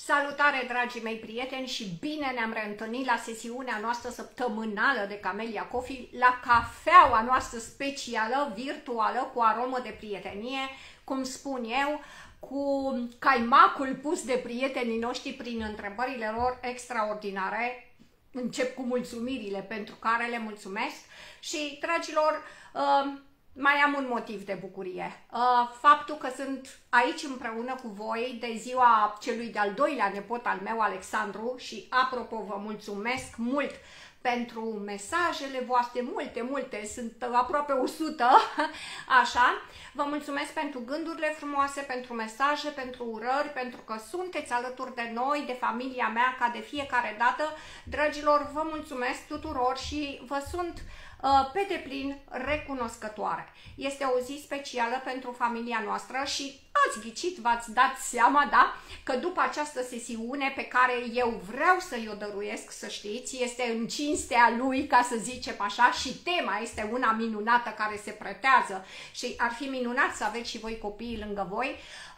Salutare, dragii mei prieteni, și bine ne-am reîntâlnit la sesiunea noastră săptămânală de Camellia Coffee, la cafeaua noastră specială, virtuală, cu aromă de prietenie, cum spun eu, cu caimacul pus de prietenii noștri prin întrebările lor extraordinare. Încep cu mulțumirile pentru care le mulțumesc și, dragilor, mai am un motiv de bucurie. Faptul că sunt aici împreună cu voi de ziua celui de-al doilea nepot al meu, Alexandru, și apropo vă mulțumesc mult pentru mesajele voastre, multe, sunt aproape 100, așa. Vă mulțumesc pentru gândurile frumoase, pentru mesaje, pentru urări, pentru că sunteți alături de noi, de familia mea, ca de fiecare dată. Dragilor, vă mulțumesc tuturor și vă sunt pe deplin recunoscătoare. Este o zi specială pentru familia noastră și ați ghicit, v-ați dat seama, da? Că după această sesiune pe care eu vreau să-i o dăruiesc, să știți, este în cinstea lui, ca să zicem așa, și tema este una minunată care se pretează și ar fi minunat să aveți și voi copiii lângă voi.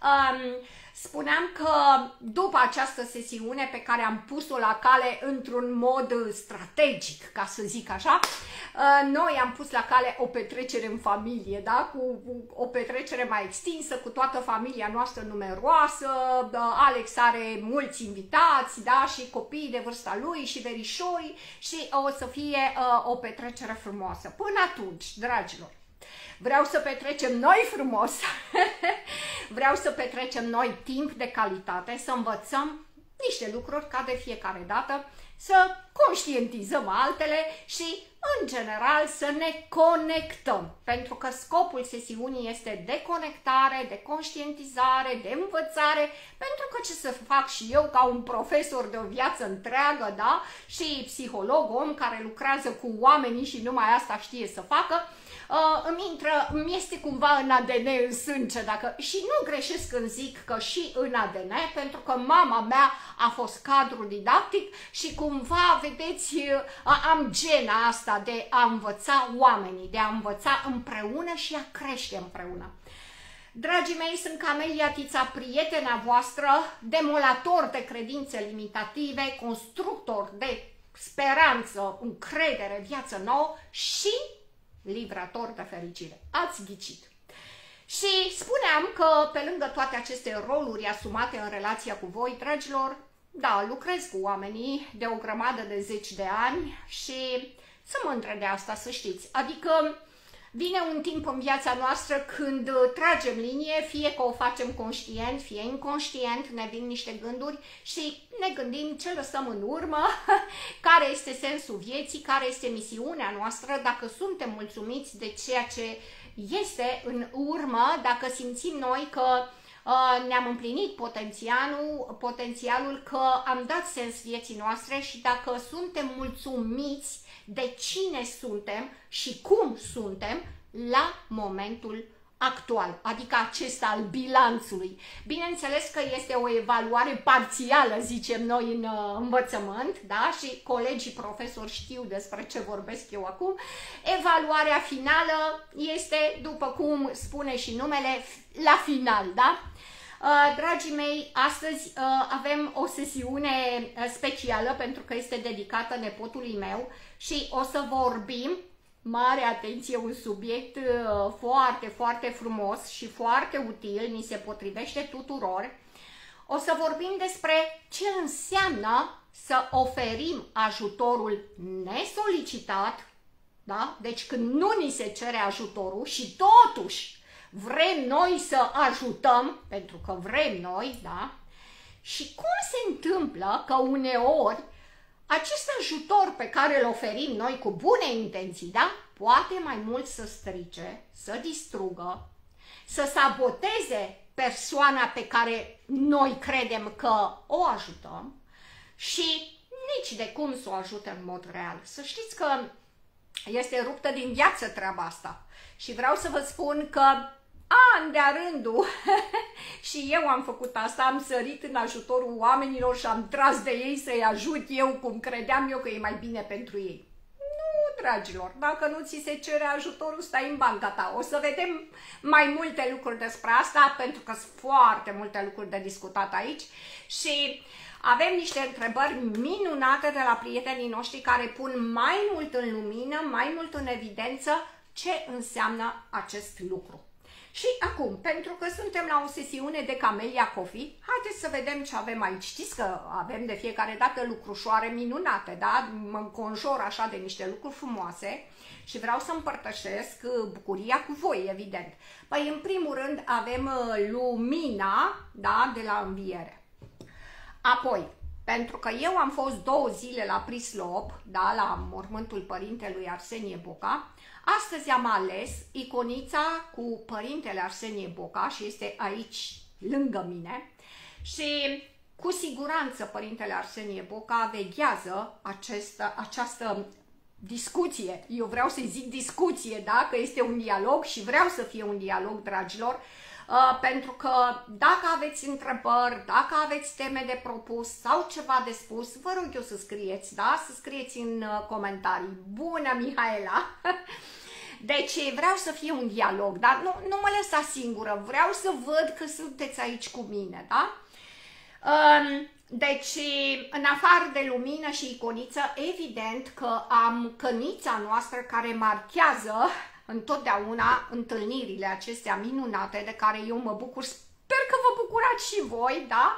Spuneam că după această sesiune pe care am pus-o la cale într-un mod strategic, ca să zic așa, noi am pus la cale o petrecere în familie, da? Cu o petrecere mai extinsă, cu toată familia noastră numeroasă. Alex are mulți invitați, da? Și copiii de vârsta lui și verișorii, și o să fie o petrecere frumoasă. Până atunci, dragilor, vreau să petrecem noi frumos, vreau să petrecem noi timp de calitate, să învățăm niște lucruri ca de fiecare dată, să conștientizăm altele și, în general, să ne conectăm. Pentru că scopul sesiunii este de conectare, de conștientizare, de învățare, pentru că ce să fac și eu ca un profesor de o viață întreagă, da? Și psiholog, om care lucrează cu oamenii și numai asta știe să facă, îmi este cumva în ADN, în sânge, și nu greșesc când zic că și în ADN, pentru că mama mea a fost cadru didactic și cumva, vedeți, am gena asta de a învăța oamenii, de a învăța împreună și a crește împreună. Dragii mei, sunt Camellia Tița, prietena voastră, demolator de credințe limitative, constructor de speranță, încredere, viață nouă și livrator de fericire. Ați ghicit. Și spuneam că pe lângă toate aceste roluri asumate în relația cu voi, dragilor, da, lucrez cu oamenii de o grămadă de zeci de ani și să mândre de asta, să știți. Adică vine un timp în viața noastră când tragem linie, fie că o facem conștient, fie inconștient, ne vin niște gânduri și ne gândim ce lăsăm în urmă, care este sensul vieții, care este misiunea noastră, dacă suntem mulțumiți de ceea ce este în urmă, dacă simțim noi că ne-am împlinit potențialul, că am dat sens vieții noastre și dacă suntem mulțumiți de cine suntem și cum suntem la momentul actual, adică acesta al bilanțului. Bineînțeles că este o evaluare parțială, zicem noi în învățământ, da? Și colegii profesori știu despre ce vorbesc eu acum. Evaluarea finală este, după cum spune și numele, la final, da? Dragii mei, astăzi avem o sesiune specială pentru că este dedicată nepotului meu și o să vorbim, mare atenție, un subiect foarte frumos și foarte util, mi se potrivește tuturor. O să vorbim despre ce înseamnă să oferim ajutorul nesolicitat, da? Deci când nu ni se cere ajutorul și totuși vrem noi să ajutăm, pentru că vrem noi, da? Și cum se întâmplă că uneori acest ajutor pe care îl oferim noi cu bune intenții, da? Poate mai mult să strice, să distrugă, să saboteze persoana pe care noi credem că o ajutăm și nici de cum să o ajute în mod real. Să știți că este ruptă din viață treaba asta și vreau să vă spun că an de-a rândul și eu am făcut asta, am sărit în ajutorul oamenilor și am tras de ei să-i ajut eu cum credeam eu că e mai bine pentru ei. Nu, dragilor. Dacă nu ți se cere ajutorul, stai în banca ta. O să vedem mai multe lucruri despre asta, pentru că sunt foarte multe lucruri de discutat aici și avem niște întrebări minunate de la prietenii noștri care pun mai mult în lumină, mai mult în evidență ce înseamnă acest lucru. Și acum, pentru că suntem la o sesiune de Camellia Coffee, haideți să vedem ce avem aici. Știți că avem de fiecare dată lucrușoare minunate, da? Mă înconjor așa de niște lucruri frumoase și vreau să împărtășesc bucuria cu voi, evident. Păi, în primul rând, avem lumina, da, de la înviere. Apoi, pentru că eu am fost 2 zile la Prislop, da, la mormântul părintelui Arsenie Boca, astăzi am ales iconița cu părintele Arsenie Boca și este aici lângă mine și cu siguranță părintele Arsenie Boca veghează această discuție. Eu vreau să zic discuție, da, că este un dialog și vreau să fie un dialog, dragilor, pentru că dacă aveți întrebări, dacă aveți teme de propus sau ceva de spus, vă rog eu să scrieți, da? Să scrieți în comentarii. Bună, Mihaela! Deci vreau să fie un dialog, dar nu mă lăsa singură, vreau să văd că sunteți aici cu mine, da? Deci, în afară de lumină și iconiță, evident că am cănița noastră care marchează întotdeauna întâlnirile acestea minunate de care eu mă bucur. Sper că vă bucurați și voi, da?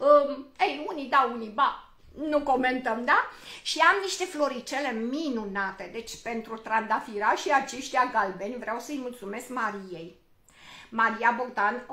Ei, unii da, unii ba, nu comentăm, da? Și am niște floricele minunate, deci pentru trandafirașii aceștia galbeni vreau să-i mulțumesc Mariei. Maria Bogdan,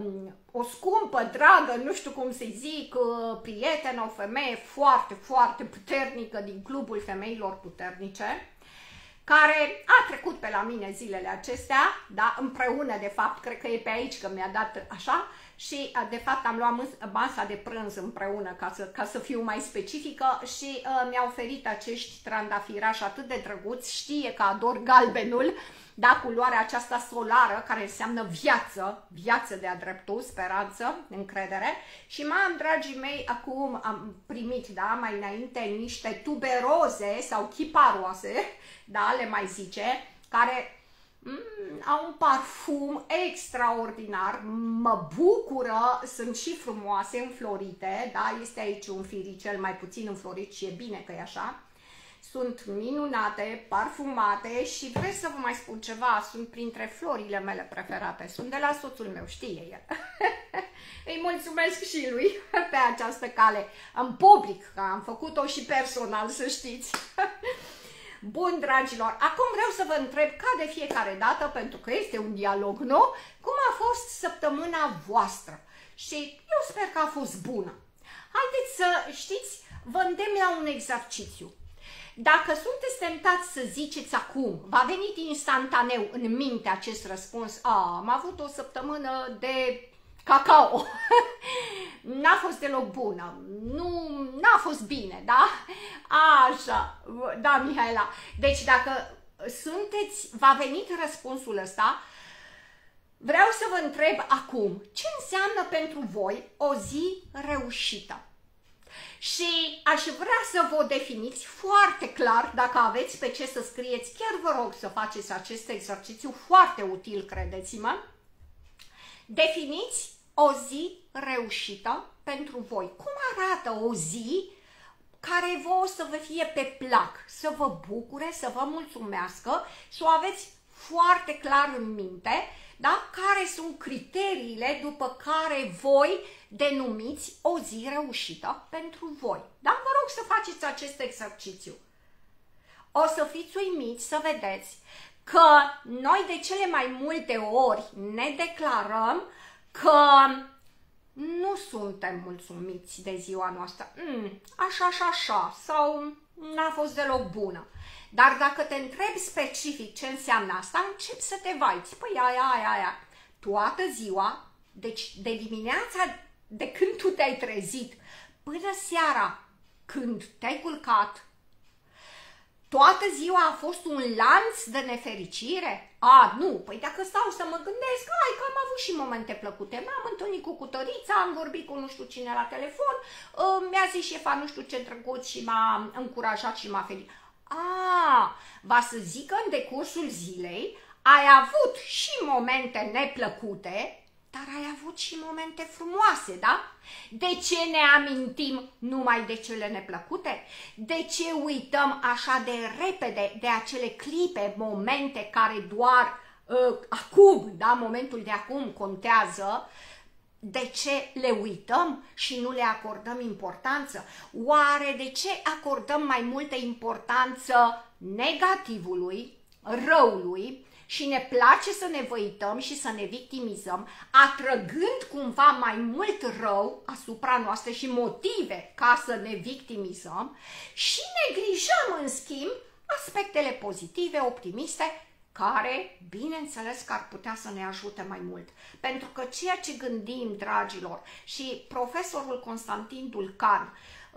o scumpă, dragă, nu știu cum să-i zic, prietenă, o femeie foarte, foarte puternică din Clubul Femeilor Puternice, care a trecut pe la mine zilele acestea, da, împreună, de fapt, cred că e pe aici că mi-a dat așa, și de fapt am luat masa de prânz împreună ca să fiu mai specifică și mi-a oferit acești trandafirași atât de drăguți, știe că ador galbenul, da, culoarea aceasta solară care înseamnă viață, viață de-a dreptul, speranță, încredere. Și dragii mei, acum am primit, da, mai înainte niște tuberoze sau chiparoase, da, le mai zice, care au un parfum extraordinar, mă bucură, sunt și frumoase, înflorite, da, este aici un firicel mai puțin înflorit și e bine că e așa. Sunt minunate, parfumate și vreți să vă mai spun ceva, sunt printre florile mele preferate, sunt de la soțul meu, știe el. Îi mulțumesc și lui pe această cale, în public, că am făcut-o și personal, să știți. Bun, dragilor, acum vreau să vă întreb, ca de fiecare dată, pentru că este un dialog, nu? Cum a fost săptămâna voastră? Și eu sper că a fost bună. Haideți să știți, vă îndemn la un exercițiu. Dacă sunteți tentați să ziceți acum, va veni instantaneu în minte acest răspuns, am avut o săptămână de cacao, n-a fost deloc bună, n-a fost bine, da? Așa, da, Mihaela. Deci dacă va veni răspunsul ăsta, vreau să vă întreb acum, ce înseamnă pentru voi o zi reușită? Și aș vrea să vă definiți foarte clar, dacă aveți pe ce să scrieți, chiar vă rog să faceți acest exercițiu foarte util, credeți-mă. Definiți o zi reușită pentru voi. Cum arată o zi care vouă să vă fie pe plac, să vă bucure, să vă mulțumească, să o aveți foarte clar în minte, da? Care sunt criteriile după care voi denumiți o zi reușită pentru voi. Da? Vă rog să faceți acest exercițiu. O să fiți uimiți să vedeți că noi de cele mai multe ori ne declarăm că nu suntem mulțumiți de ziua noastră. Așa, sau n-a fost deloc bună. Dar dacă te întrebi specific ce înseamnă asta, începi să te vaiți. Păi aia. Toată ziua, deci de dimineața, de când tu te-ai trezit, până seara, când te-ai culcat, toată ziua a fost un lanț de nefericire? Nu, păi dacă stau să mă gândesc, că am avut și momente plăcute. M-am întâlnit cu cutărița, am vorbit cu nu știu cine la telefon, mi-a zis șefa nu știu ce drăguț și m-a încurajat și m-a felicit. Va să zică în decursul zilei, ai avut și momente neplăcute, dar ai avut și momente frumoase, da? De ce ne amintim numai de cele neplăcute? De ce uităm așa de repede de acele clipe, momente care doar acum, da? Momentul de acum contează? De ce le uităm și nu le acordăm importanță? Oare de ce acordăm mai multă importanță negativului, răului, și ne place să ne văităm și să ne victimizăm, atrăgând cumva mai mult rău asupra noastră și motive ca să ne victimizăm, și neglijăm, în schimb, aspectele pozitive, optimiste, care, bineînțeles, că ar putea să ne ajute mai mult. Pentru că ceea ce gândim, dragilor, și profesorul Constantin Dulcan,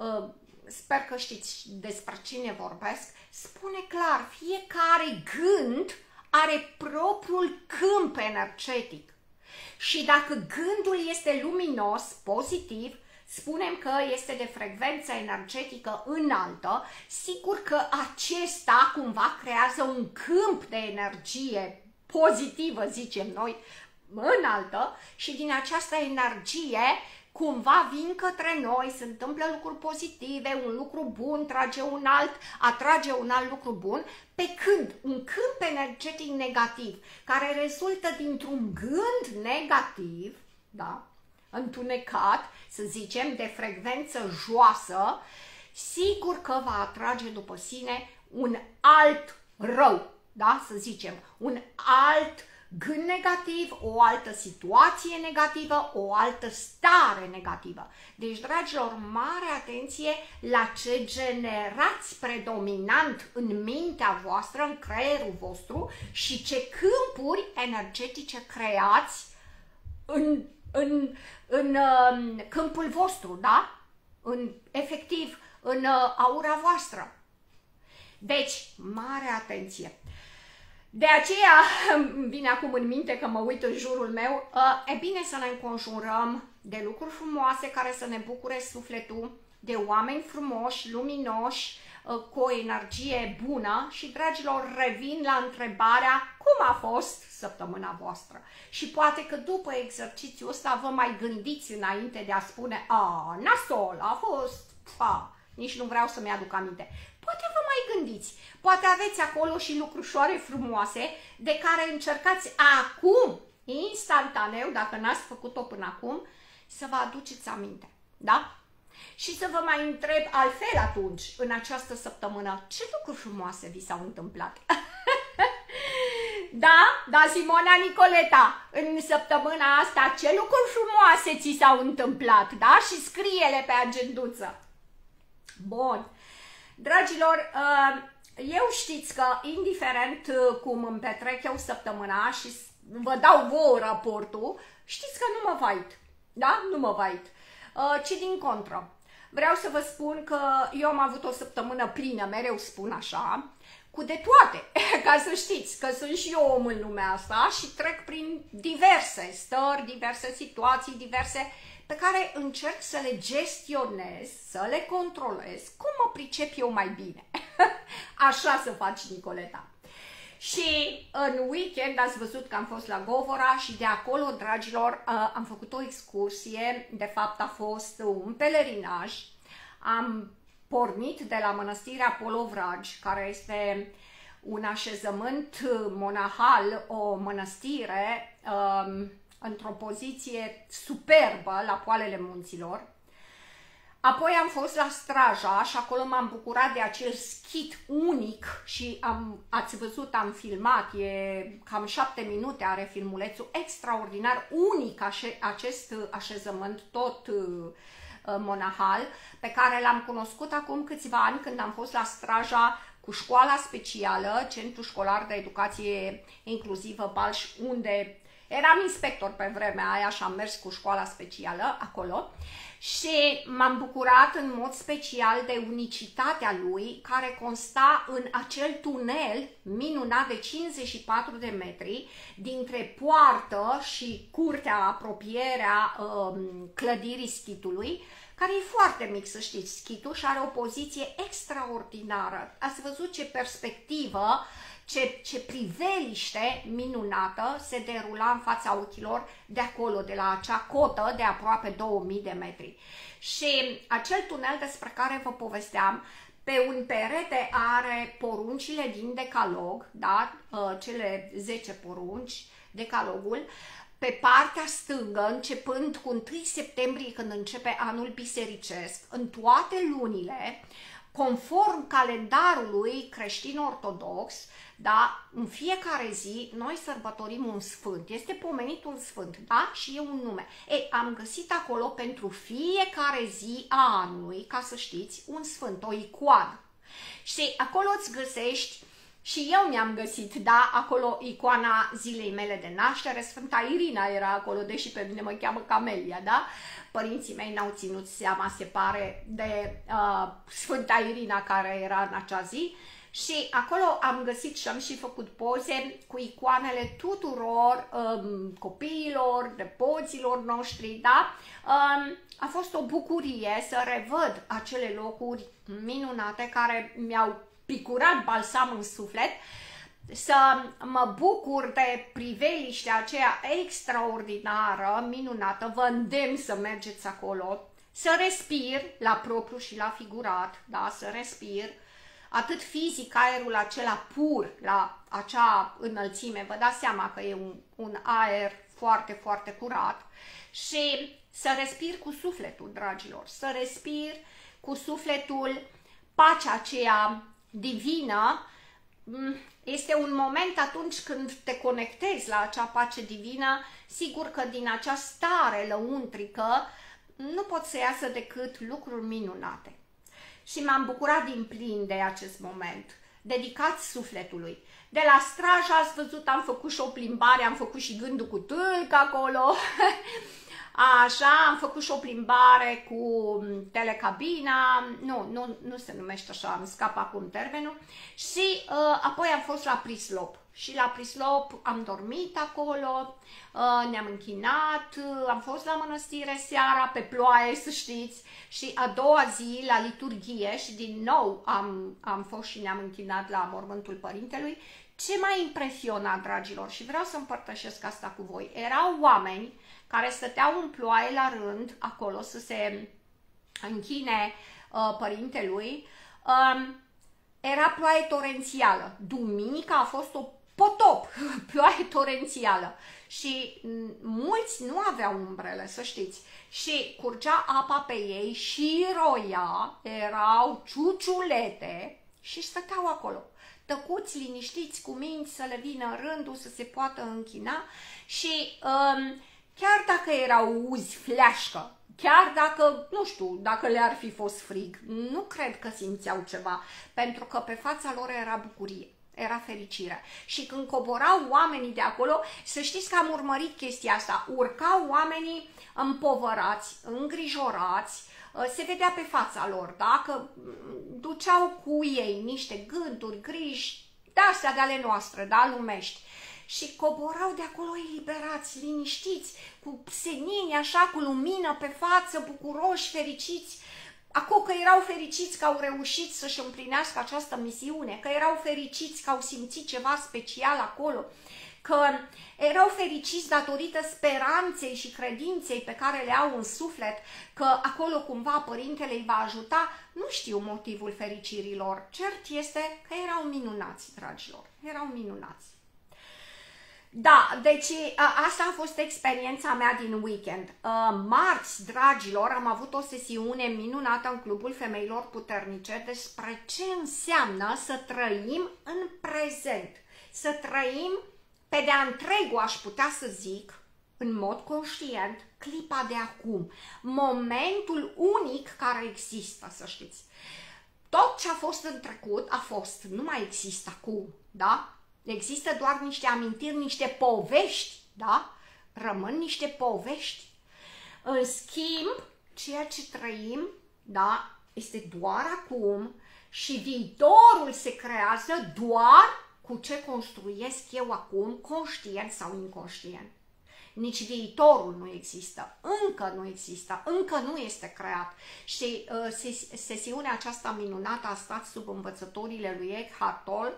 sper că știți despre cine vorbesc, spune clar, fiecare gând are propriul câmp energetic. Și dacă gândul este luminos, pozitiv, spunem că este de frecvență energetică înaltă, sigur că acesta cumva creează un câmp de energie pozitivă, zicem noi, înaltă, și din această energie cumva vin către noi, se întâmplă lucruri pozitive, un lucru bun atrage un alt lucru bun, pe când un câmp energetic negativ, care rezultă dintr-un gând negativ, da, întunecat, să zicem, de frecvență joasă, sigur că va atrage după sine un alt rău, da, să zicem, un alt gând negativ, o altă situație negativă, o altă stare negativă. Deci, dragilor, mare atenție la ce generați predominant în mintea voastră, în creierul vostru, și ce câmpuri energetice creați în câmpul vostru, da? Efectiv, în aura voastră. Deci, mare atenție! De aceea vine acum în minte, că mă uit în jurul meu, e bine să ne înconjurăm de lucruri frumoase care să ne bucure sufletul, de oameni frumoși, luminoși, cu o energie bună. Și, dragilor, revin la întrebarea: cum a fost săptămâna voastră? Și poate că după exercițiul ăsta vă mai gândiți înainte de a spune: nasol, a fost, nici nu vreau să-mi aduc aminte. Poate vă mai gândiți, poate aveți acolo și lucrușoare frumoase de care încercați acum, instantaneu, dacă n-ați făcut-o până acum, să vă aduceți aminte, da? Și să vă mai întreb altfel atunci, în această săptămână, ce lucruri frumoase vi s-au întâmplat? Da, Simona Nicoleta, în săptămâna asta, ce lucruri frumoase ți s-au întâmplat, da? Și scrie-le pe agenduță. Bun. Dragilor, eu știți că, indiferent cum îmi petrec eu săptămâna și vă dau vouă raportul, știți că nu mă vait, da? Nu mă vait, ci din contră. Vreau să vă spun că eu am avut o săptămână plină, mereu spun așa, cu de toate, ca să știți că sunt și eu om în lumea asta și trec prin diverse stări, diverse situații, diverse pe care încerc să le gestionez, să le controlez, cum mă pricep eu mai bine. Așa să faci, Nicoleta. Și în weekend ați văzut că am fost la Govora și de acolo, dragilor, am făcut o excursie, de fapt a fost un pelerinaj. Am pornit de la mănăstirea Polovragi, care este un așezământ monahal, o mănăstire într-o poziție superbă la poalele munților. Apoi am fost la Straja și acolo m-am bucurat de acel schit unic și ați văzut, am filmat, e cam 7 minute, are filmulețul, extraordinar, unic acest așezământ, tot monahal, pe care l-am cunoscut acum câțiva ani când am fost la Straja cu școala specială, Centrul Școlar de Educație Inclusivă Balș, unde Eram inspector pe vremea aia și am mers cu școala specială acolo și m-am bucurat în mod special de unicitatea lui, care consta în acel tunel minunat de 54 de metri dintre poartă și curtea, apropierea clădirii schitului, care e foarte mic, să știți, schitul, și are o poziție extraordinară. Ați văzut ce perspectivă, ce priveliște minunată se derula în fața ochilor de acolo, de la acea cotă de aproape 2000 de metri. Și acel tunel despre care vă povesteam, pe un perete are poruncile din Decalog, da? Cele 10 porunci, Decalogul. Pe partea stângă, începând cu 1 septembrie, când începe anul bisericesc, în toate lunile, conform calendarului creștin-ortodox, da, în fiecare zi noi sărbătorim un sfânt. Este pomenit un sfânt, da? Și e un nume. Ei, am găsit acolo pentru fiecare zi a anului, ca să știți, un sfânt, o icoană. Și acolo îți găsești, și eu mi-am găsit, da, acolo icoana zilei mele de naștere, Sfânta Irina era acolo, deși pe mine mă cheamă Camelia, da? Părinții mei n-au ținut seama, se pare, de Sfânta Irina care era în acea zi. Și acolo am găsit și am și făcut poze cu icoanele tuturor copiilor, nepoților noștri, da? A fost o bucurie să revăd acele locuri minunate care mi-au picurat balsam în suflet, să mă bucur de priveliștea aceea extraordinară, minunată. Vă îndemn să mergeți acolo, să respir la propriu și la figurat, da? Să respir atât fizic, aerul acela pur, la acea înălțime, vă dați seama că e un aer foarte, foarte curat, și să respir cu sufletul, dragilor, să respir cu sufletul pacea aceea divină. Este un moment atunci când te conectezi la acea pace divină, sigur că din acea stare lăuntrică nu pot să iasă decât lucruri minunate. Și m-am bucurat din plin de acest moment, dedicat sufletului. De la Straja, ați văzut, am făcut și o plimbare, am făcut și gândul cu tâlc acolo. Așa, am făcut și o plimbare cu telecabina, nu se numește așa, îmi scap acum termenul, și apoi am fost la Prislop. Și la Prislop am dormit acolo, ne-am închinat, am fost la mănăstire seara, pe ploaie, să știți, și a doua zi la liturghie și din nou am fost și ne-am închinat la mormântul părintelui. Ce m-a impresionat, dragilor, și vreau să împărtășesc asta cu voi, erau oameni care stăteau în ploaie la rând acolo să se închine părintelui. Era ploaie torențială. Duminica a fost o potop, ploaie torențială. Și mulți nu aveau umbrele, să știți. Și curgea apa pe ei și roia, erau ciuciulete și stăteau acolo, tăcuți, liniștiți, cu minți, să le vină rândul, să se poată închina. Și chiar dacă erau uzi, fleașcă, chiar dacă, nu știu, dacă le-ar fi fost frig, nu cred că simțeau ceva, pentru că pe fața lor era bucurie, era fericire. Și când coborau oamenii de acolo, să știți că am urmărit chestia asta, urcau oamenii împovărați, îngrijorați, se vedea pe fața lor, da? Că duceau cu ei niște gânduri, griji, de-astea de ale noastre, da? Lumești. Și coborau de acolo eliberați, liniștiți, cu senini, așa, cu lumină pe față, bucuroși, fericiți. Acum că erau fericiți că au reușit să-și împlinească această misiune, că erau fericiți că au simțit ceva special acolo, că erau fericiți datorită speranței și credinței pe care le au în suflet, că acolo cumva părintele îi va ajuta. Nu știu motivul fericirilor, cert este că erau minunați, dragilor, erau minunați. Da, deci asta a fost experiența mea din weekend. Marți, dragilor, am avut o sesiune minunată în Clubul Femeilor Puternice despre ce înseamnă să trăim în prezent, să trăim pe de-a întregul, aș putea să zic, în mod conștient, clipa de acum, momentul unic care există, să știți. Tot ce a fost în trecut a fost, nu mai există acum, da? Există doar niște amintiri, niște povești, da? rămân niște povești. În schimb, ceea ce trăim, da, este doar acum și viitorul se creează doar cu ce construiesc eu acum, conștient sau inconștient. Nici viitorul nu există, încă nu este creat. Și sesiunea aceasta minunată a stat sub învățătorile lui Eckhart Tolle,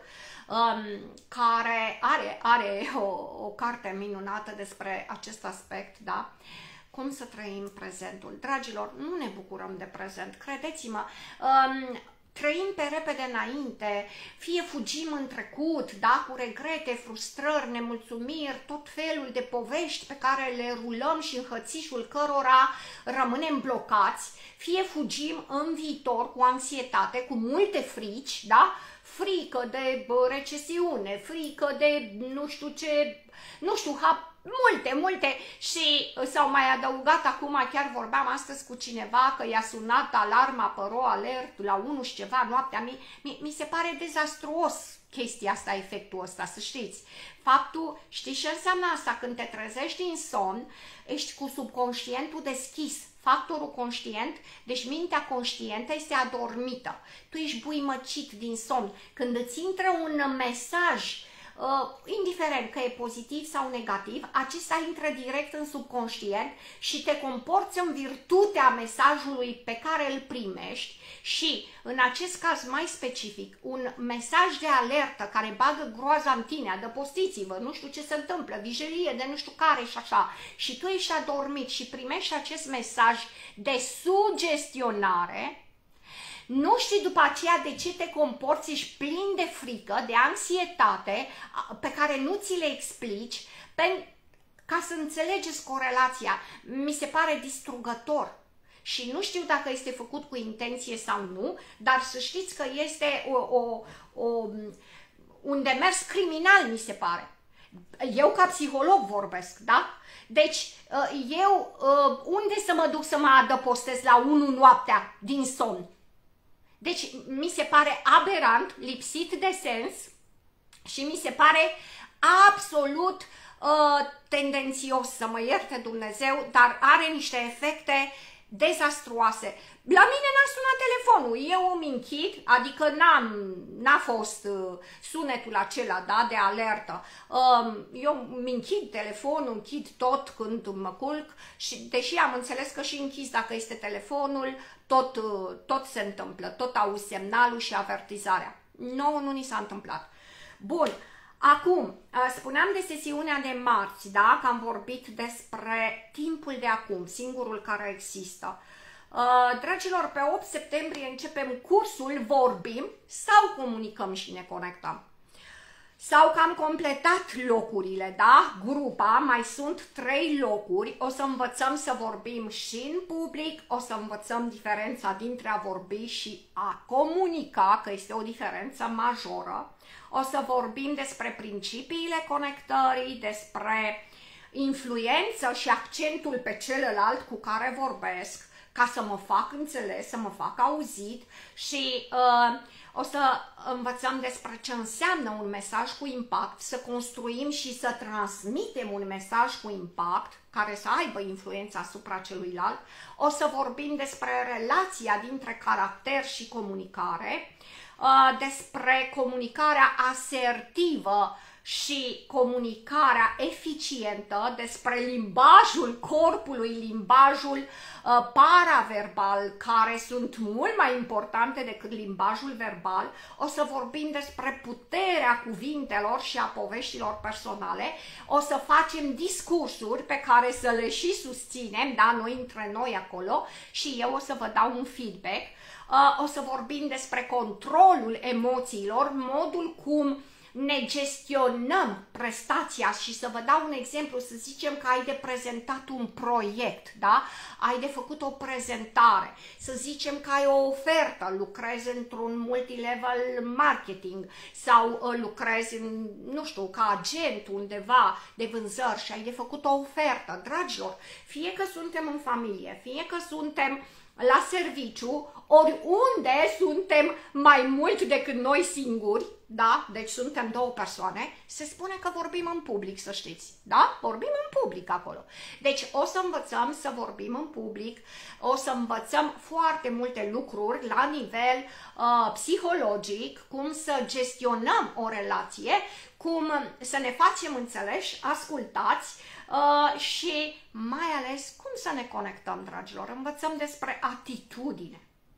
care are o carte minunată despre acest aspect, da? Cum să trăim prezentul. Dragilor, nu ne bucurăm de prezent, credeți-mă. Trăim pe repede înainte, fie fugim în trecut, da, cu regrete, frustrări, nemulțumiri, tot felul de povești pe care le rulăm și în hățișul cărora rămânem blocați, fie fugim în viitor cu anxietate, cu multe frici, da, frică de recesiune, frică de nu știu ce, nu știu, multe și s-au mai adăugat acum, chiar vorbeam astăzi cu cineva că i-a sunat alarma pe ro alert la 1 și ceva noaptea. Mi se pare dezastruos chestia asta, efectul ăsta, să știți. Faptul, știi ce înseamnă asta? Când te trezești din somn, ești cu subconștientul deschis. Factorul conștient, deci mintea conștientă este adormită. Tu ești buimăcit din somn. Când îți intră un mesaj, indiferent că e pozitiv sau negativ, acesta intră direct în subconștient și te comporți în virtutea mesajului pe care îl primești și, în acest caz mai specific, un mesaj de alertă care bagă groaza în tine, adăpostiți-vă, nu știu ce se întâmplă, vijelie de nu știu care și așa, și tu ești adormit și primești acest mesaj de sugestionare. Nu știi după aceea de ce te comporți, ești plin de frică, de anxietate, pe care nu ți le explici, ca să înțelegeți corelația. Mi se pare distrugător și nu știu dacă este făcut cu intenție sau nu, dar să știți că este un demers criminal, mi se pare. Eu ca psiholog vorbesc, da? Deci, eu unde să mă duc să mă adăpostez la 1 noaptea din somn? Deci, mi se pare aberant, lipsit de sens și mi se pare absolut tendențios, să mă ierte Dumnezeu, dar are niște efecte dezastruoase. La mine n-a sunat telefonul, eu îmi închid, adică n-a fost sunetul acela, da, de alertă. Eu îmi închid telefonul, închid tot când mă culc și deși am înțeles că și închis dacă este telefonul, tot se întâmplă, tot auzi semnalul și avertizarea. Nouă nu ni s-a întâmplat. Bun. Acum, spuneam de sesiunea de marți, da? Că am vorbit despre timpul de acum, singurul care există. Dragilor, pe 8 septembrie începem cursul Vorbim sau comunicăm și ne conectăm. Sau că am completat locurile, da? Grupa, mai sunt 3 locuri, o să învățăm să vorbim și în public, o să învățăm diferența dintre a vorbi și a comunica, că este o diferență majoră. O să vorbim despre principiile conectării, despre influență și accentul pe celălalt cu care vorbesc, ca să mă fac înțeles, să mă fac auzit și o să învățăm despre ce înseamnă un mesaj cu impact, să construim și să transmitem un mesaj cu impact care să aibă influența asupra celuilalt. O să vorbim despre relația dintre caracter și comunicare, despre comunicarea asertivă și comunicarea eficientă, despre limbajul corpului, limbajul paraverbal, care sunt mult mai importante decât limbajul verbal. O să vorbim despre puterea cuvintelor și a poveștilor personale. O să facem discursuri pe care să le și susținem, da, noi între noi acolo, și eu o să vă dau un feedback. O să vorbim despre controlul emoțiilor, modul cum ne gestionăm prestația și să vă dau un exemplu, să zicem că ai de prezentat un proiect, da? Ai de făcut o prezentare, să zicem că ai o ofertă, lucrezi într-un multilevel marketing sau lucrezi, nu știu, ca agent undeva de vânzări și ai de făcut o ofertă. Dragilor, fie că suntem în familie, fie că suntem la serviciu, oriunde suntem mai mult decât noi singuri, da? Deci suntem două persoane, se spune că vorbim în public, să știți, da? Vorbim în public acolo. Deci o să învățăm să vorbim în public, o să învățăm foarte multe lucruri la nivel psihologic, cum să gestionăm o relație, cum să ne facem înțeleși, ascultați, și mai ales cum să ne conectăm, dragilor. Învățăm despre atitudine.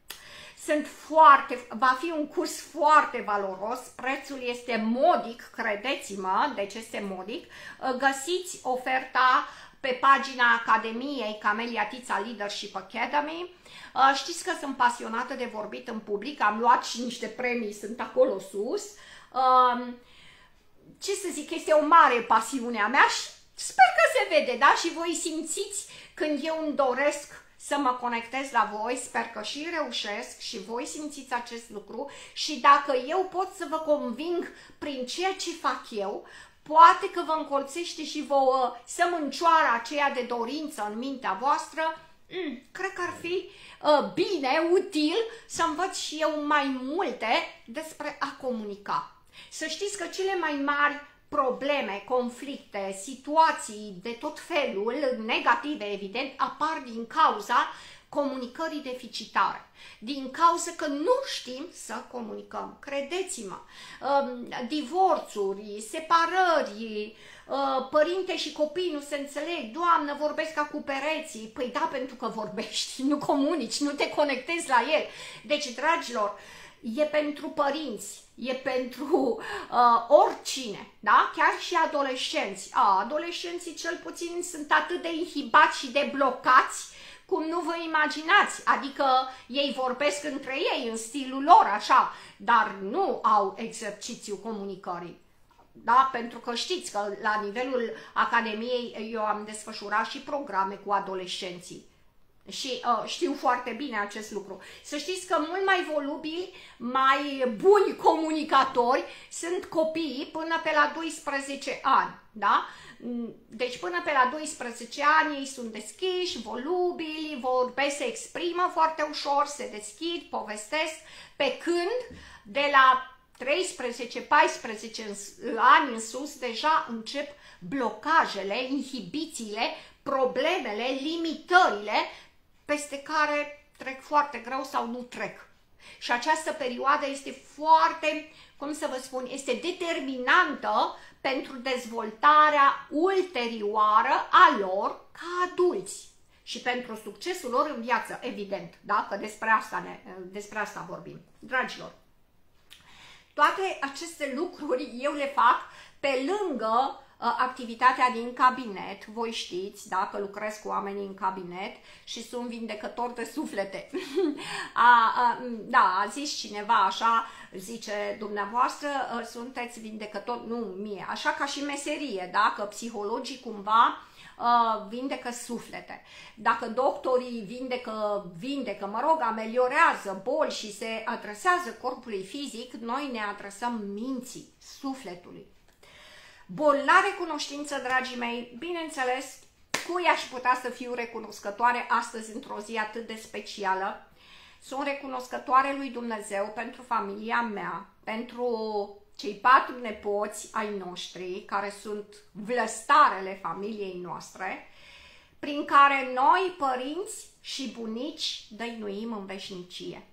Va fi un curs foarte valoros, prețul este modic, credeți-mă, deci este modic. Găsiți oferta pe pagina Academiei Camelia Tița Leadership Academy. Știți că sunt pasionată de vorbit în public, am luat și niște premii, sunt acolo sus. Ce să zic, este o mare pasiune a mea și sper că se vede, da? Și voi simțiți când eu îmi doresc să mă conectez la voi, sper că și reușesc și voi simțiți acest lucru și dacă eu pot să vă conving prin ceea ce fac eu, poate că vă încolțește și vouă sămâncioara aceea de dorință în mintea voastră, cred că ar fi bine, util să învăț și eu mai multe despre a comunica. Să știți că cele mai mari probleme, conflicte, situații de tot felul, negative evident, apar din cauza comunicării deficitare, din cauza că nu știm să comunicăm. Credeți-mă, divorțuri, separări, părinte și copii nu se înțeleg, Doamnă, vorbesc ca cu pereții. Păi da, pentru că vorbești, nu comunici, nu te conectezi la el. Deci, dragilor, e pentru părinți, e pentru oricine, da? Chiar și adolescenți. Adolescenții cel puțin sunt atât de inhibați și de blocați cum nu vă imaginați, adică ei vorbesc între ei în stilul lor așa, dar nu au exercițiu comunicării. Da? Pentru că știți că la nivelul Academiei eu am desfășurat și programe cu adolescenții. Și știu foarte bine acest lucru. Să știți că mult mai volubili, mai buni comunicatori sunt copiii până pe la 12 ani. Da? Deci până pe la 12 ani ei sunt deschiși, volubili, vorbesc, se exprimă foarte ușor, se deschid, povestesc, pe când de la 13-14 ani în sus deja încep blocajele, inhibițiile, problemele, limitările peste care trec foarte greu sau nu trec. Și această perioadă este foarte, cum să vă spun, este determinantă pentru dezvoltarea ulterioară a lor ca adulți și pentru succesul lor în viață, evident, da? Că despre asta vorbim. Dragilor, toate aceste lucruri eu le fac pe lângă activitatea din cabinet. Voi știți, da, că lucrez cu oamenii în cabinet și sunt vindecător de suflete. Da, a zis cineva așa, zice dumneavoastră, sunteți vindecător, nu mie, așa ca și meserie, da, că psihologii cumva vindecă suflete. Dacă doctorii vindecă, mă rog, ameliorează boli și se adresează corpului fizic, noi ne adresăm minții, sufletului. Bun, la recunoștință, dragii mei, bineînțeles, cui aș putea să fiu recunoscătoare astăzi într-o zi atât de specială? Sunt recunoscătoare lui Dumnezeu pentru familia mea, pentru cei 4 nepoți ai noștri, care sunt vlăstarele familiei noastre, prin care noi, părinți și bunici, dăinuim în veșnicie.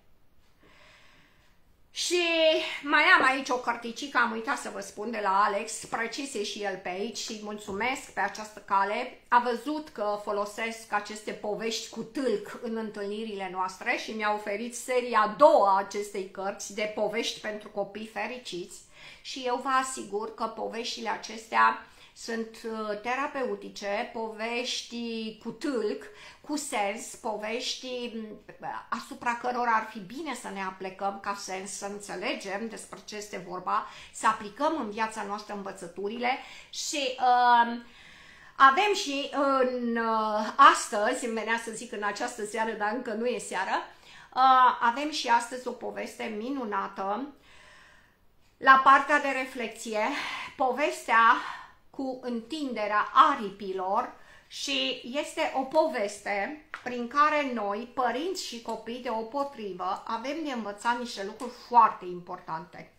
Și mai am aici o cărticică, am uitat să vă spun, de la Alex, precise și el pe aici și mulțumesc pe această cale. A văzut că folosesc aceste povești cu tâlc în întâlnirile noastre și mi-a oferit seria a doua acestei cărți de povești pentru copii fericiți și eu vă asigur că poveștile acestea sunt terapeutice, povești cu tâlc, cu sens, povești asupra cărora ar fi bine să ne aplecăm ca sens, să înțelegem despre ce este vorba, să aplicăm în viața noastră învățăturile și avem și astăzi, îmi venea să zic în această seară, dar încă nu e seară, avem și astăzi o poveste minunată la partea de reflexie, povestea cu întinderea aripilor Și este o poveste prin care noi, părinți și copii deopotrivă, avem de învățat niște lucruri foarte importante.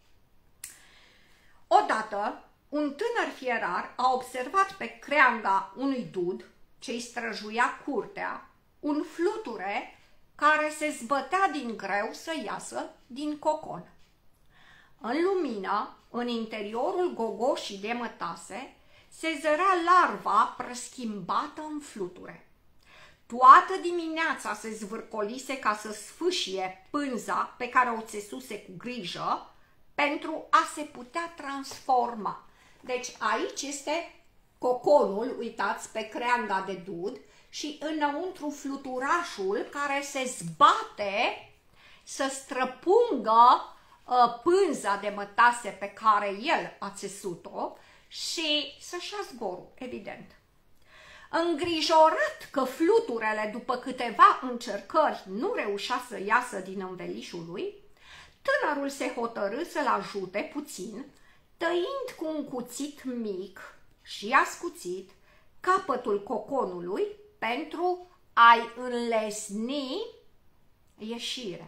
Odată, un tânăr fierar a observat pe creanga unui dud ce îi străjuia curtea, un fluture care se zbătea din greu să iasă din cocon. În lumină, în interiorul gogoșii de mătase, se zărea larva preschimbată în fluture. Toată dimineața se zvârcolise ca să sfâșie pânza pe care o țesuse cu grijă pentru a se putea transforma. Deci aici este coconul, uitați, pe creanga de dud și înăuntru fluturașul care se zbate să străpungă pânza de mătase pe care el a țesut-o și să-și ia zborul, evident. Îngrijorat că fluturele, după câteva încercări, nu reușea să iasă din învelișul lui, tânărul se hotărâ să-l ajute puțin, tăind cu un cuțit mic și ascuțit capătul coconului pentru a-i înlesni ieșirea.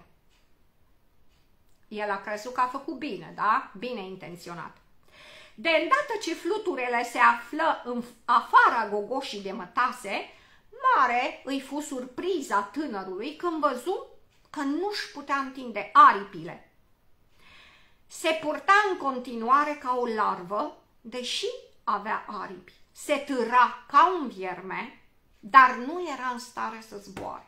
El a crezut că a făcut bine, da? Bine intenționat. De îndată ce fluturele se află în afara gogoșii de mătase, mare îi fu surpriza tânărului când văzu că nu-și putea întinde aripile. Se purta în continuare ca o larvă, deși avea aripi. Se târa ca un vierme, dar nu era în stare să zboare.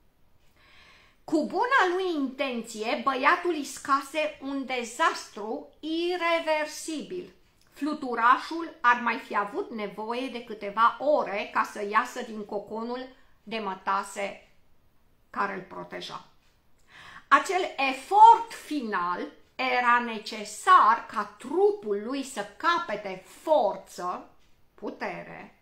Cu buna lui intenție, băiatul iscase un dezastru ireversibil. Fluturașul ar mai fi avut nevoie de câteva ore ca să iasă din coconul de mătase care îl proteja. Acel efort final era necesar ca trupul lui să capete forță, putere,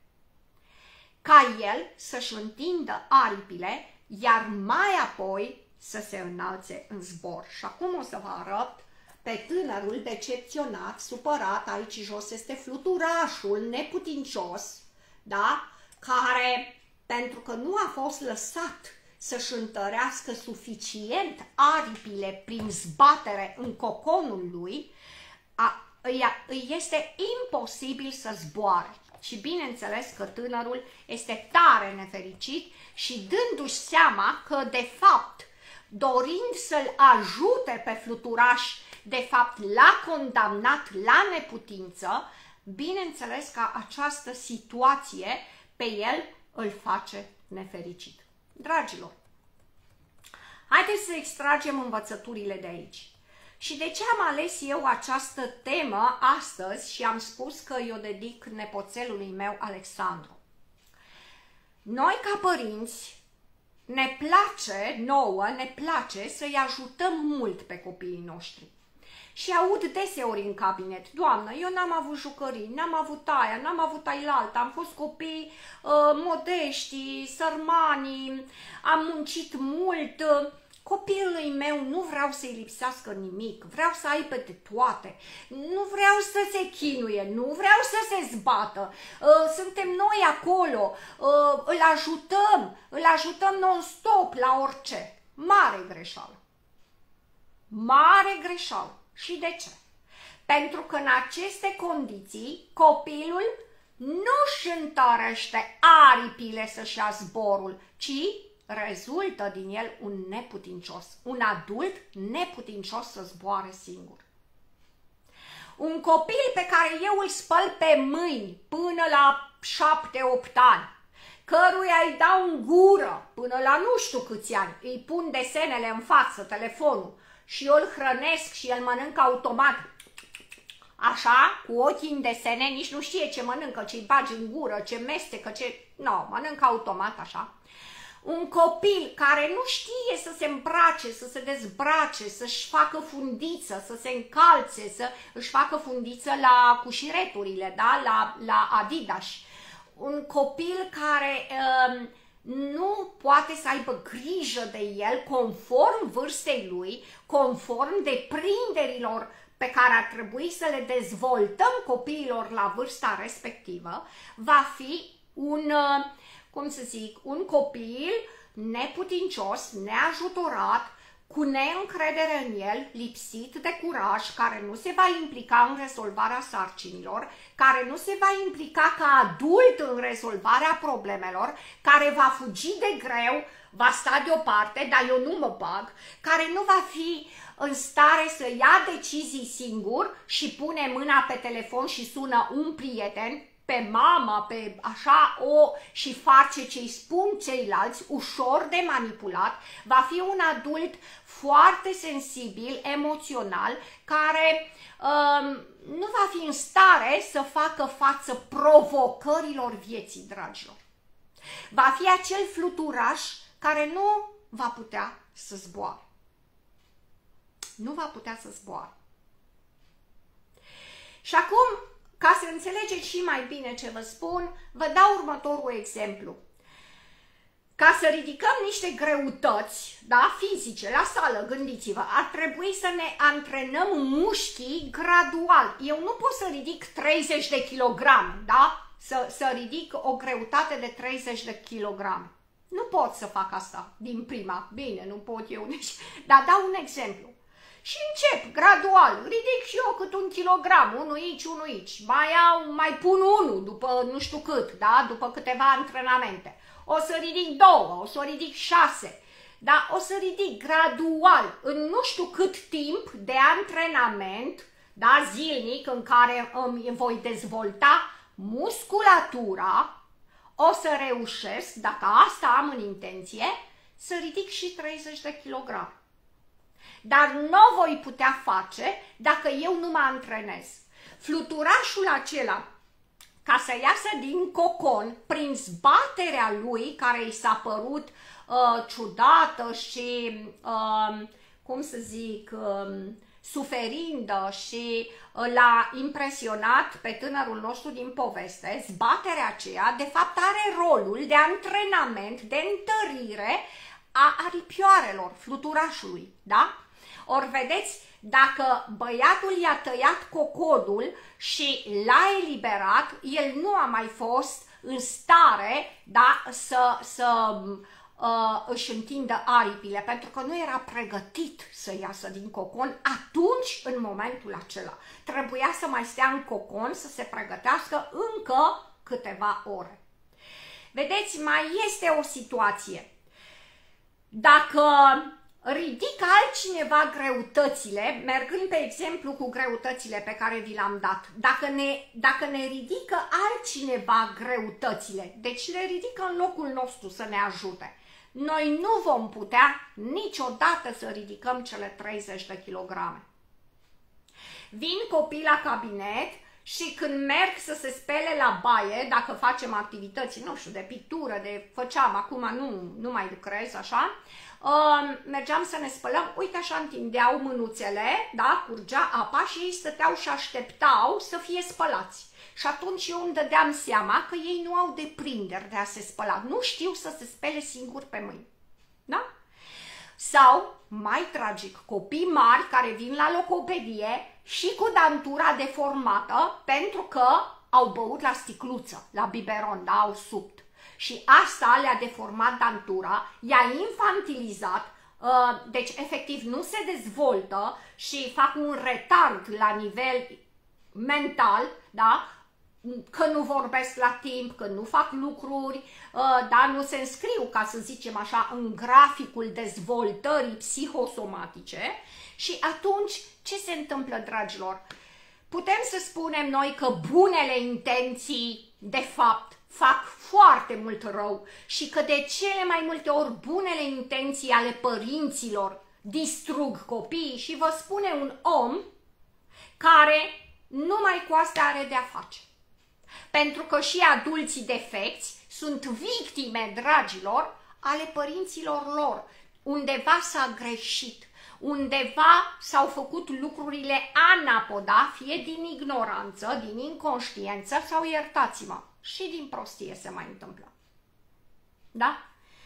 ca el să-și întindă aripile, iar mai apoi să se înalțe în zbor. Și acum o să vă arăt pe tânărul decepționat, supărat, aici jos este fluturașul neputincios, da? Care, pentru că nu a fost lăsat să-și întărească suficient aripile prin zbatere în coconul lui, îi este imposibil să zboare. Și bineînțeles că tânărul este tare nefericit și dându-și seama că, de fapt, dorind să-l ajute pe fluturaș, de fapt l-a condamnat la neputință, bineînțeles că această situație pe el îl face nefericit. Dragilor, haideți să extragem învățăturile de aici. Și de ce am ales eu această temă astăzi și am spus că eu dedic nepoțelului meu Alexandru? Noi ca părinți ne place să-i ajutăm mult pe copiii noștri. Și aud deseori în cabinet: Doamnă, eu n-am avut jucării, n-am avut aia, n-am avut ailaltă, am fost copii modești, sărmani, am muncit mult, copilului meu nu vreau să-i lipsească nimic, vreau să aibă de toate, nu vreau să se chinuie, nu vreau să se zbată, suntem noi acolo, îl ajutăm non-stop la orice. Mare greșeală. Mare greșeală. Și de ce? Pentru că în aceste condiții copilul nu-și întărește aripile să-și ia zborul, ci rezultă din el un neputincios, un adult neputincios să zboare singur. Un copil pe care eu îl spăl pe mâini până la 7-8 ani, căruia îi dau în gură până la nu știu câți ani, îi pun desenele în față, telefonul, și eu îl hrănesc și el mănâncă automat, așa, cu ochii în desene, nici nu știe ce mănâncă, ce-i bagi în gură, ce mestecă, ce... Nu, mănâncă automat, așa. Un copil care nu știe să se îmbrace, să se dezbrace, să-și facă fundiță, să se încalțe, să își facă fundiță la cușireturile, da? la Adidas. Un copil care nu poate să aibă grijă de el conform vârstei lui, conform deprinderilor pe care ar trebui să le dezvoltăm copiilor la vârsta respectivă, va fi cum să zic, un copil neputincios, neajutorat, cu neîncredere în el, lipsit de curaj, care nu se va implica în rezolvarea sarcinilor, care nu se va implica ca adult în rezolvarea problemelor, care va fugi de greu, va sta deoparte, dar eu nu mă bag, care nu va fi în stare să ia decizii singur și pune mâna pe telefon și sună un prieten, pe mama, pe așa și face ce îi spun ceilalți, ușor de manipulat, va fi un adult foarte sensibil, emoțional, care nu va fi în stare să facă față provocărilor vieții, dragilor. Va fi acel fluturaș care nu va putea să zboare. Nu va putea să zboare. Și acum, ca să înțelegeți și mai bine ce vă spun, vă dau următorul exemplu. Ca să ridicăm niște greutăți, da, fizice, la sală, gândiți-vă, ar trebui să ne antrenăm mușchii gradual. Eu nu pot să ridic 30 de kilograme, da? Să ridic o greutate de 30 de kilograme. Nu pot să fac asta din prima. Bine, nu pot eu nici, dar dau un exemplu. Și încep gradual, ridic și eu cât un kilogram, unul aici, unul aici, mai pun unul după nu știu cât, da? După câteva antrenamente. O să ridic 2, o să ridic 6, dar o să ridic gradual, în nu știu cât timp de antrenament, da, zilnic, în care îmi voi dezvolta musculatura, o să reușesc, dacă asta am în intenție, să ridic și 30 de kilograme. Dar nu o voi putea face dacă eu nu mă antrenez. Fluturașul acela, ca să iasă din cocon, prin zbaterea lui, care i s-a părut ciudată și, cum să zic, suferindă și l-a impresionat pe tânărul nostru din poveste, zbaterea aceea, de fapt, are rolul de antrenament, de întărire a aripioarelor, fluturașului, da? Ori vedeți, dacă băiatul i-a tăiat coconul și l-a eliberat, el nu a mai fost în stare, da, să își întindă aripile, pentru că nu era pregătit să iasă din cocon atunci, în momentul acela. Trebuia să mai stea în cocon, să se pregătească încă câteva ore. Vedeți, mai este o situație. Dacă ridică altcineva greutățile, mergând pe exemplu cu greutățile pe care vi le-am dat, dacă ne ridică altcineva greutățile, deci le ridică în locul nostru să ne ajute, noi nu vom putea niciodată să ridicăm cele 30 de kilograme. Vin copii la cabinet și când merg să se spele la baie, dacă facem activități, nu știu, de pictură, făceam, acum nu mai lucrez așa, mergeam să ne spălăm, uite așa întindeau mânuțele, da, curgea apa și ei stăteau și așteptau să fie spălați. Și atunci eu îmi dădeam seama că ei nu au deprinderi de a se spăla, nu știu să se spele singuri pe mâini, da? Sau, mai tragic, copii mari care vin la logopedie și cu dantura deformată pentru că au băut la sticluță, la biberon, da, au subt. Și asta le-a deformat dantura, i-a infantilizat, deci efectiv nu se dezvoltă și fac un retard la nivel mental, da? Că nu vorbesc la timp, că nu fac lucruri, da? Nu se înscriu, ca să zicem așa, în graficul dezvoltării psihosomatice. Și atunci, ce se întâmplă, dragilor? Putem să spunem noi că bunele intenții, de fapt, fac foarte mult rău și că de cele mai multe ori bunele intenții ale părinților distrug copiii și vă spune un om care numai cu asta are de-a face. Pentru că și adulții defecți sunt victime, dragilor, ale părinților lor. Undeva s-a greșit, undeva s-au făcut lucrurile anapoda, fie din ignoranță, din inconștiență sau, iertați-mă, și din prostie se mai întâmplă. Da?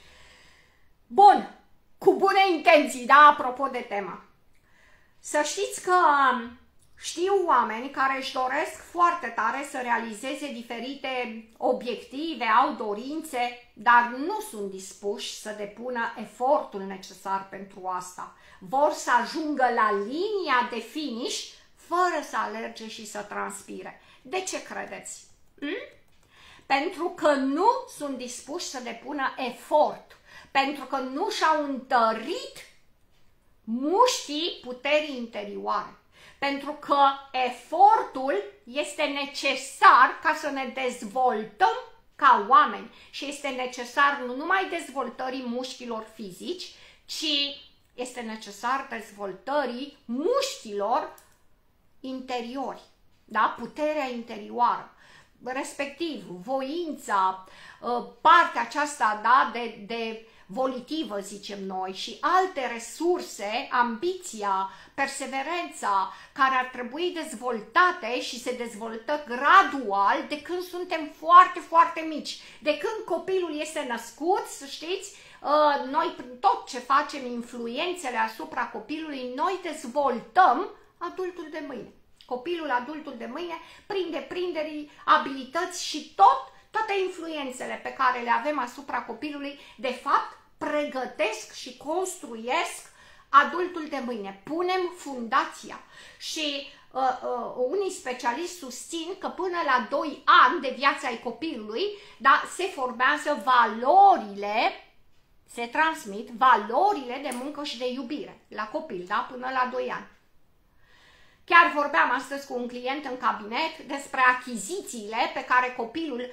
Bun, cu bune intenții, da, apropo de tema. Să știți că Știu oameni care își doresc foarte tare să realizeze diferite obiective, au dorințe, dar nu sunt dispuși să depună efortul necesar pentru asta. Vor să ajungă la linia de finish fără să alerge și să transpire. De ce credeți? Pentru că nu sunt dispuși să depună efort, pentru că nu și-au întărit mușchii puterii interioare. Pentru că efortul este necesar ca să ne dezvoltăm ca oameni și este necesar nu numai dezvoltării mușchilor fizici, ci este necesar dezvoltării mușchilor interiori, da? Puterea interioară, respectiv voința, partea aceasta, da, de volitivă, zicem noi, și alte resurse, ambiția, perseverența, care ar trebui dezvoltate și se dezvoltă gradual de când suntem foarte, foarte mici. De când copilul este născut, să știți, noi prin tot ce facem, influențele asupra copilului, noi dezvoltăm adultul de mâine. Copilul, adultul de mâine, prin deprinderii, abilități și toate influențele pe care le avem asupra copilului, de fapt, pregătesc și construiesc adultul de mâine. Punem fundația și unii specialiști susțin că până la 2 ani de viața ai copilului, da, se formează valorile, se transmit valorile de muncă și de iubire la copil, da, până la 2 ani. Chiar vorbeam astăzi cu un client în cabinet despre achizițiile pe care copilul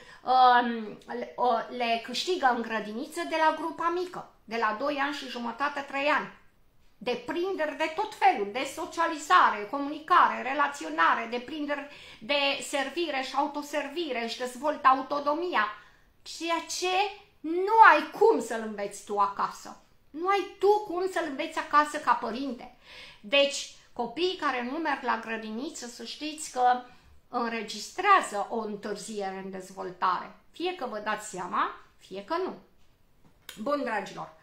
le câștigă în grădiniță de la grupa mică, de la 2 ani și jumătate, 3 ani. Deprinderi de tot felul, de socializare, comunicare, relaționare, deprinderi de servire și autoservire, își dezvoltă autonomia, ceea ce nu ai cum să-l înveți tu acasă. Nu ai tu cum să-l înveți acasă ca părinte. Deci, copiii care nu merg la grădiniță, să știți că înregistrează o întârziere în dezvoltare. Fie că vă dați seama, fie că nu. Bun, dragilor,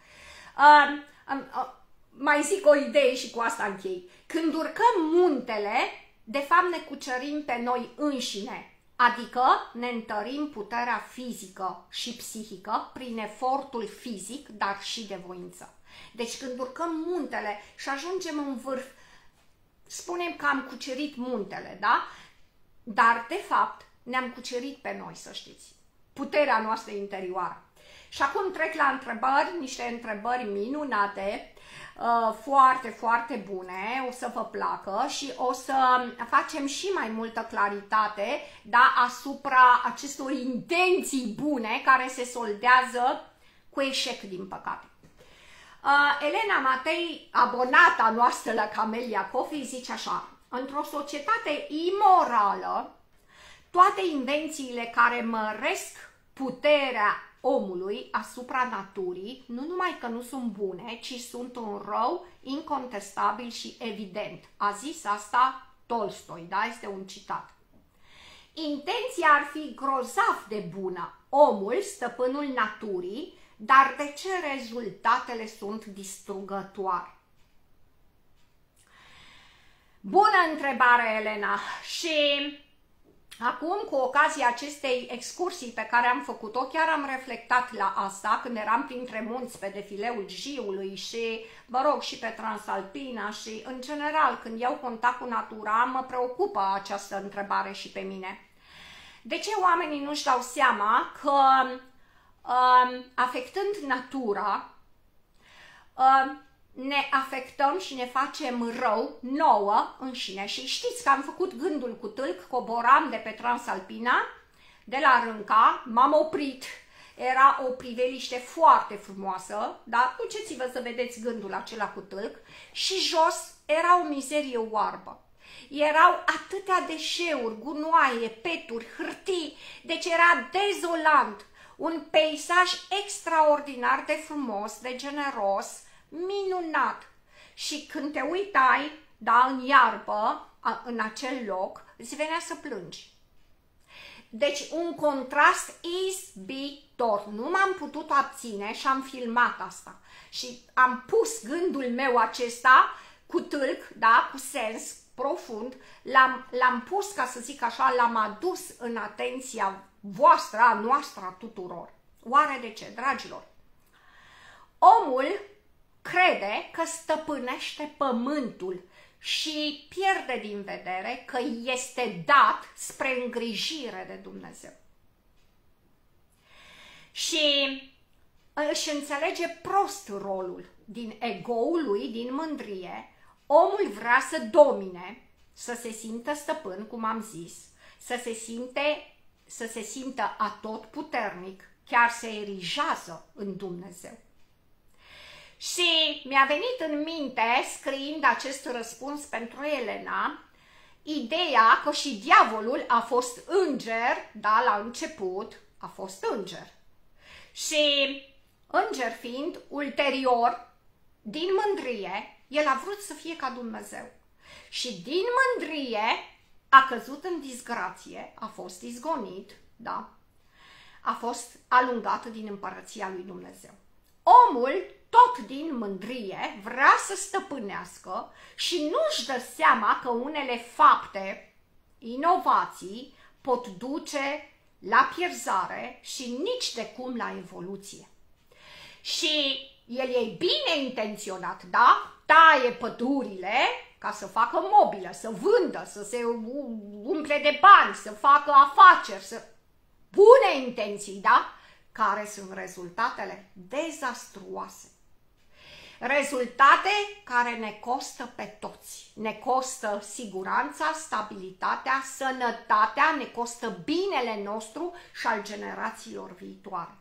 mai zic o idee și cu asta închei. Când urcăm muntele, de fapt ne cucerim pe noi înșine, adică ne întărim puterea fizică și psihică prin efortul fizic, dar și de voință. Deci când urcăm muntele și ajungem în vârf, spunem că am cucerit muntele, da? Dar, de fapt, ne-am cucerit pe noi, să știți. Puterea noastră interioară. Și acum trec la întrebări, niște întrebări minunate, foarte, foarte bune, o să vă placă și o să facem și mai multă claritate, da, asupra acestor intenții bune care se soldează cu eșec, din păcate. Elena Matei, abonata noastră la Camelia Coffee, zice așa: într-o societate imorală, toate invențiile care măresc puterea omului asupra naturii, nu numai că nu sunt bune, ci sunt un rău incontestabil și evident. A zis asta Tolstoi, da? Este un citat. Intenția ar fi grozav de bună, omul, stăpânul naturii, dar de ce rezultatele sunt distrugătoare? Bună întrebare, Elena! Și acum, cu ocazia acestei excursii pe care am făcut-o, chiar am reflectat la asta când eram printre munți pe defileul Jiului și, mă rog, și pe Transalpina și, în general, când iau contact cu natura, mă preocupă această întrebare și pe mine. De ce oamenii nu-și dau seama că afectând natura, ne afectăm și ne facem rău nouă înșine. Și știți că am făcut gândul cu tâlc, coboram de pe Transalpina, de la Rânca, m-am oprit, era o priveliște foarte frumoasă, da? Duceți-vă să vedeți gândul acela cu tâlc, și jos era o mizerie oarbă. Erau atâtea deșeuri, gunoaie, peturi, hârtii, deci era dezolant. Un peisaj extraordinar de frumos, de generos, minunat. Și când te uitai, da, în iarbă, în acel loc, îți venea să plângi. Deci un contrast izbitor. Nu m-am putut abține și am filmat asta. Și am pus gândul meu acesta cu tâlc, da, cu sens, profund, l-am pus, ca să zic așa, l-am adus în atenția voastră, a noastră, a tuturor. Oare de ce, dragilor? Omul crede că stăpânește pământul și pierde din vedere că este dat spre îngrijire de Dumnezeu. Și își înțelege prost rolul din ego-ul lui, din mândrie. Omul vrea să domine, să se simtă stăpân, cum am zis, să se simtă atotputernic, chiar se erigează în Dumnezeu. Și mi-a venit în minte, scriind acest răspuns pentru Elena, ideea că și diavolul a fost înger, da, la început a fost înger. Și înger fiind, ulterior, din mândrie, el a vrut să fie ca Dumnezeu. Și din mândrie a căzut în disgrație, a fost izgonit, da, a fost alungat din împărăția lui Dumnezeu. Omul, tot din mândrie, vrea să stăpânească și nu-și dă seama că unele fapte, inovații, pot duce la pierzare și nici de cum la evoluție. Și el e bine intenționat, da? Taie pădurile ca să facă mobilă, să vândă, să se umple de bani, să facă afaceri, bune intenții, da? Care sunt rezultatele dezastruoase. Rezultate care ne costă pe toți. Ne costă siguranța, stabilitatea, sănătatea, ne costă binele nostru și al generațiilor viitoare.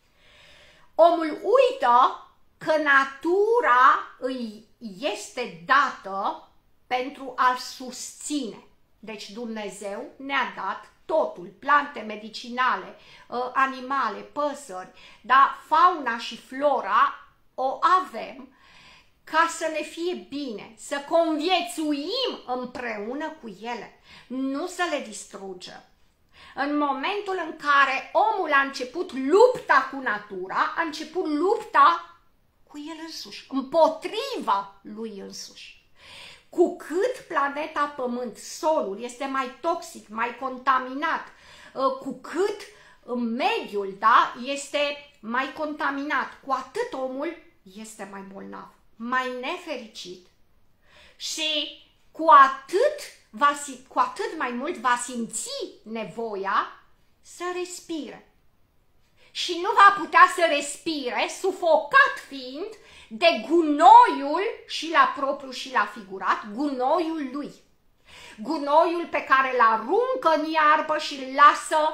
Omul uită că natura îi este dată pentru a-l susține. Deci Dumnezeu ne-a dat totul, plante medicinale, animale, păsări, dar fauna și flora o avem ca să ne fie bine, să conviețuim împreună cu ele, nu să le distrugem. În momentul în care omul a început lupta cu natura, a început lupta cu el însuși, împotriva lui însuși. Cu cât planeta Pământ, solul, este mai toxic, mai contaminat, cu cât mediul, da, este mai contaminat, cu atât omul este mai bolnav, mai nefericit și cu atât mai mult va simți nevoia să respire. Și nu va putea să respire, sufocat fiind de gunoiul, și la propriu și la figurat, gunoiul lui. Gunoiul pe care îl aruncă în iarbă și îl lasă.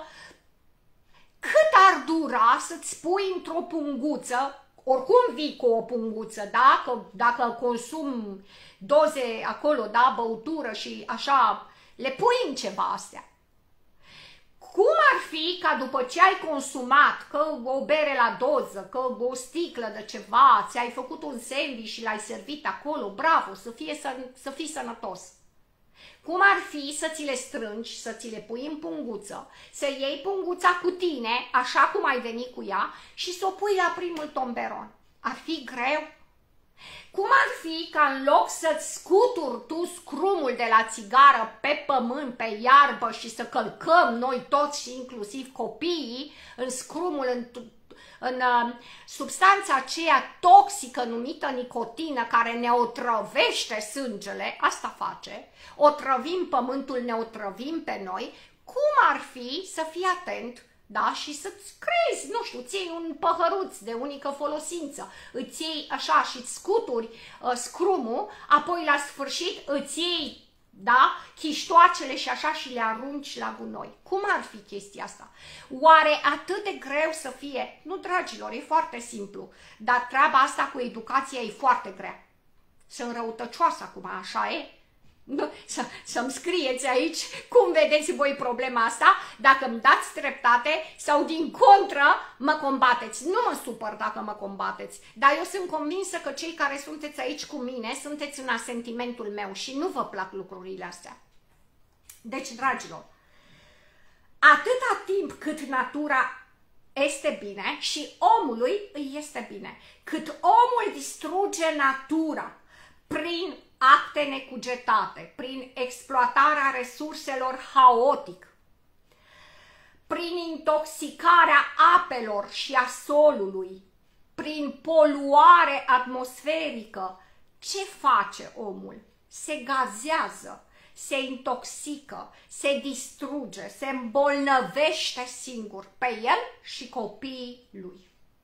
Cât ar dura să-ți pui într-o punguță, oricum vii cu o punguță, da? Dacă consumi doze acolo, da, băutură și așa, le pui în ceva astea. Cum ar fi ca după ce ai consumat, că o bere la doză, că o sticlă de ceva, ți-ai făcut un sandwich și l-ai servit acolo, bravo, să fii sănătos. Cum ar fi să ți le strângi, să ți le pui în punguță, să iei punguța cu tine, așa cum ai venit cu ea, și să o pui la primul tomberon? Ar fi greu? Cum ar fi ca în loc să-ți scuturi tu scrumul de la țigară pe pământ, pe iarbă și să călcăm noi toți și inclusiv copiii în scrumul, în substanța aceea toxică numită nicotină care ne otrăvește sângele, asta face, otrăvim pământul, ne otrăvim pe noi, cum ar fi să fii atent, da, și să-ți crezi, nu știu, îți iei un păhăruț de unică folosință, îți iei așa și îți scuturi scrumul, apoi la sfârșit îți iei, da, chiștoacele și așa și le arunci la gunoi. Cum ar fi chestia asta? Oare atât de greu să fie? Nu, dragilor, e foarte simplu, dar treaba asta cu educația e foarte grea. Sunt răutăcioasă acum, așa e? Să-mi scrieți aici cum vedeți voi problema asta, dacă îmi dați dreptate sau din contră mă combateți. Nu mă supăr dacă mă combateți, dar eu sunt convinsă că cei care sunteți aici cu mine sunteți în asentimentul meu și nu vă plac lucrurile astea. Deci, dragilor, atâta timp cât natura este bine și omului îi este bine, cât omul distruge natura prin acte necugetate, prin exploatarea resurselor haotic, prin intoxicarea apelor și a solului, prin poluare atmosferică, ce face omul? Se gazează, se intoxică, se distruge, se îmbolnăvește singur pe el și copiii lui.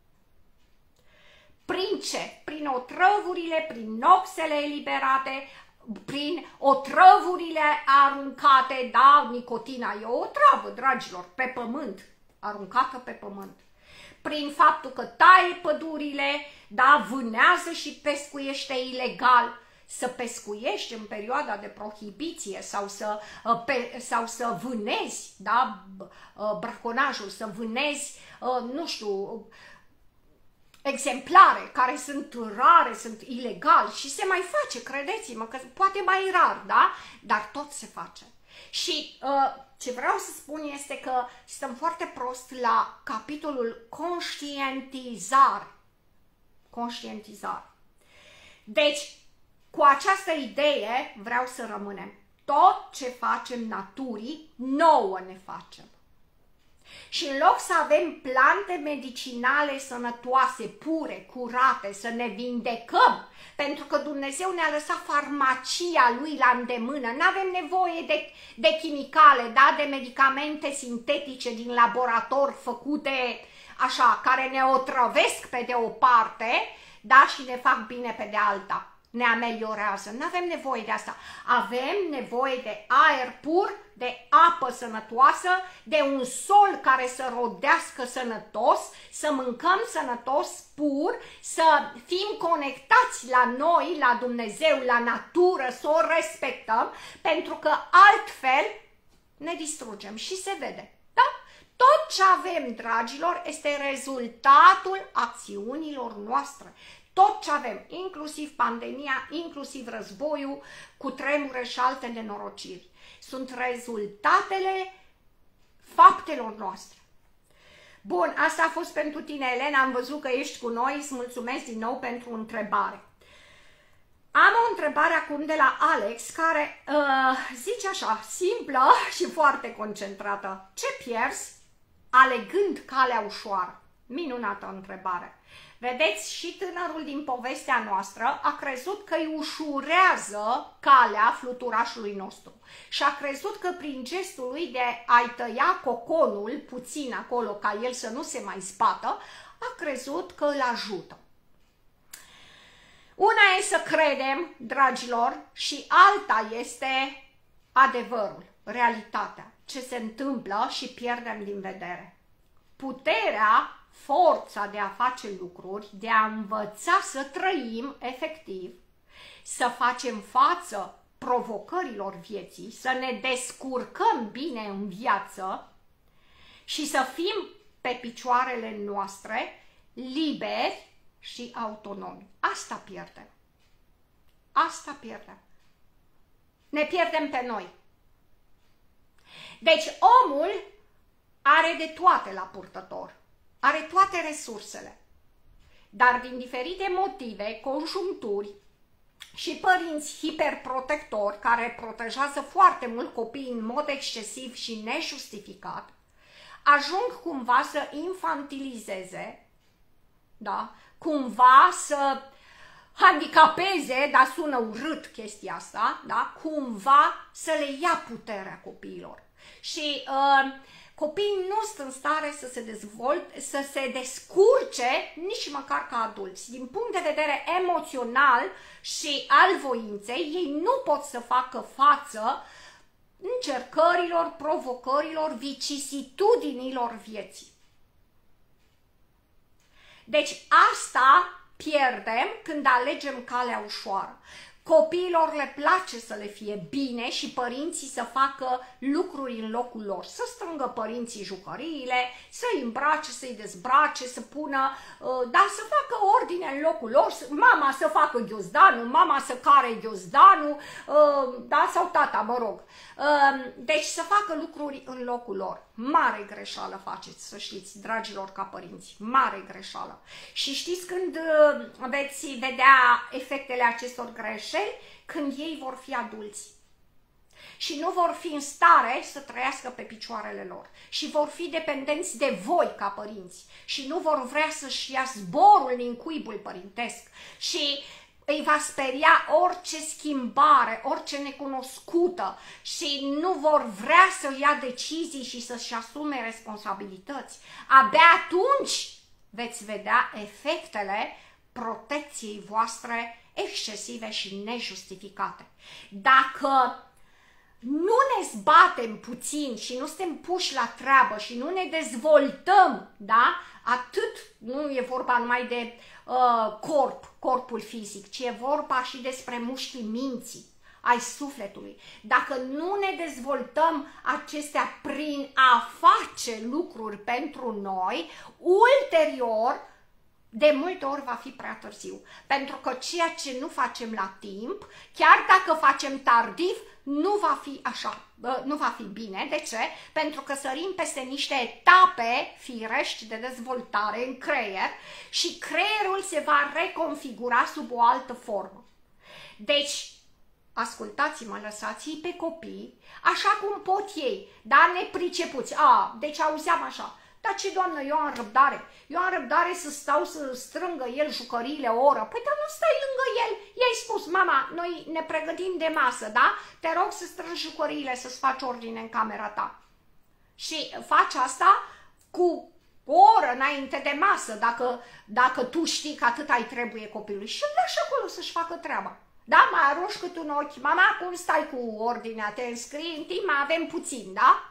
Prin ce? Prin otrăvurile, prin noxele eliberate, prin otrăvurile aruncate, da, nicotina e o otravă, dragilor, pe pământ, aruncată pe pământ. Prin faptul că taie pădurile, da, vânează și pescuiește ilegal. Să pescuiești în perioada de prohibiție sau să vânezi, da, braconajul, să vânezi, nu știu, exemplare care sunt rare, sunt ilegali și se mai face, credeți-mă, că poate mai rar, da? Dar tot se face. Și ce vreau să spun este că stăm foarte prost la capitolul conștientizare. Conștientizare. Deci, cu această idee vreau să rămânem. Tot ce facem naturii, nouă ne facem. Și în loc să avem plante medicinale sănătoase, pure, curate, să ne vindecăm, pentru că Dumnezeu ne-a lăsat farmacia Lui la îndemână, nu avem nevoie de chimicale, da? De medicamente sintetice din laborator făcute așa, care ne otrăvesc pe de o parte, da? Și ne fac bine pe de alta. Ne ameliorează. Nu avem nevoie de asta. Avem nevoie de aer pur, de apă sănătoasă, de un sol care să rodească sănătos, să mâncăm sănătos, pur, să fim conectați la noi, la Dumnezeu, la natură, să o respectăm, pentru că altfel ne distrugem și se vede. Da? Tot ce avem, dragilor, este rezultatul acțiunilor noastre. Tot ce avem, inclusiv pandemia, inclusiv războiul, cutremure și alte nenorociri, sunt rezultatele faptelor noastre. Bun, asta a fost pentru tine, Elena, am văzut că ești cu noi, îți mulțumesc din nou pentru întrebare. Am o întrebare acum de la Alex, care zice așa, simplă și foarte concentrată. Ce pierzi alegând calea ușoară? Minunată întrebare. Vedeți, și tânărul din povestea noastră a crezut că îi ușurează calea fluturașului nostru și a crezut că prin gestul lui de a-i tăia coconul puțin acolo ca el să nu se mai zbată, a crezut că îl ajută. Una e să credem, dragilor, și alta este adevărul, realitatea, ce se întâmplă și pierdem din vedere. Puterea, forța de a face lucruri, de a învăța să trăim efectiv, să facem față provocărilor vieții, să ne descurcăm bine în viață și să fim pe picioarele noastre liberi și autonomi. Asta pierdem. Asta pierdem. Ne pierdem pe noi. Deci omul are de toate la purtător. Are toate resursele, dar din diferite motive, conjuncturi și părinți hiperprotectori care protejează foarte mult copiii în mod excesiv și nejustificat, ajung cumva să infantilizeze, da? Cumva să handicapeze, dar sună urât chestia asta, da? Cumva să le ia puterea copiilor. Și copiii nu sunt în stare să se dezvolte, să se descurce nici măcar ca adulți. Din punct de vedere emoțional și al voinței, ei nu pot să facă față încercărilor, provocărilor, vicisitudinilor vieții. Deci asta pierdem când alegem calea ușoară. Copiilor le place să le fie bine și părinții să facă lucruri în locul lor. Să strângă părinții jucăriile, să-i îmbrace, să-i dezbrace, să pună, da, să facă ordine în locul lor, mama să facă ghiozdanul, mama să care ghiozdanul, da, sau tata, mă rog. Deci să facă lucruri în locul lor. Mare greșeală faceți, să știți, dragilor, ca părinți. Mare greșeală. Și știți când veți vedea efectele acestor greșeli? greșeli când ei vor fi adulți. Și nu vor fi în stare să trăiască pe picioarele lor. Și vor fi dependenți de voi ca părinți. Și nu vor vrea să-și ia zborul din cuibul părintesc. Și îi va speria orice schimbare, orice necunoscută și nu vor vrea să ia decizii și să-și asume responsabilități. Abia atunci veți vedea efectele protecției voastre excesive și nejustificate. Dacă nu ne zbatem puțin și nu suntem puși la treabă și nu ne dezvoltăm, da? Atât nu e vorba numai de corpul fizic, ci e vorba și despre mușchii minții, ai sufletului. Dacă nu ne dezvoltăm acestea prin a face lucruri pentru noi, ulterior, de multe ori va fi prea târziu. Pentru că ceea ce nu facem la timp, chiar dacă facem tardiv, nu va fi așa, nu va fi bine. De ce? Pentru că sărim peste niște etape firești de dezvoltare în creier și creierul se va reconfigura sub o altă formă. Deci, ascultați-mă, lăsați-i pe copii așa cum pot ei, dar nepricepuți. Deci auzeam așa. Dar ce, doamnă, eu am răbdare. Eu am răbdare să stau să strângă el jucăriile o oră. Păi, dar nu stai lângă el. I-ai spus, mama, noi ne pregătim de masă, da? Te rog să strângi jucăriile, să-ți faci ordine în camera ta. Și faci asta cu o oră înainte de masă, dacă tu știi că atât ai trebuie copilului. Și îl lași acolo să-și facă treaba. Da? Mai arunci cât un ochi. Mama, cum stai cu ordinea? Te înscrii în timp? Mai avem puțin, da?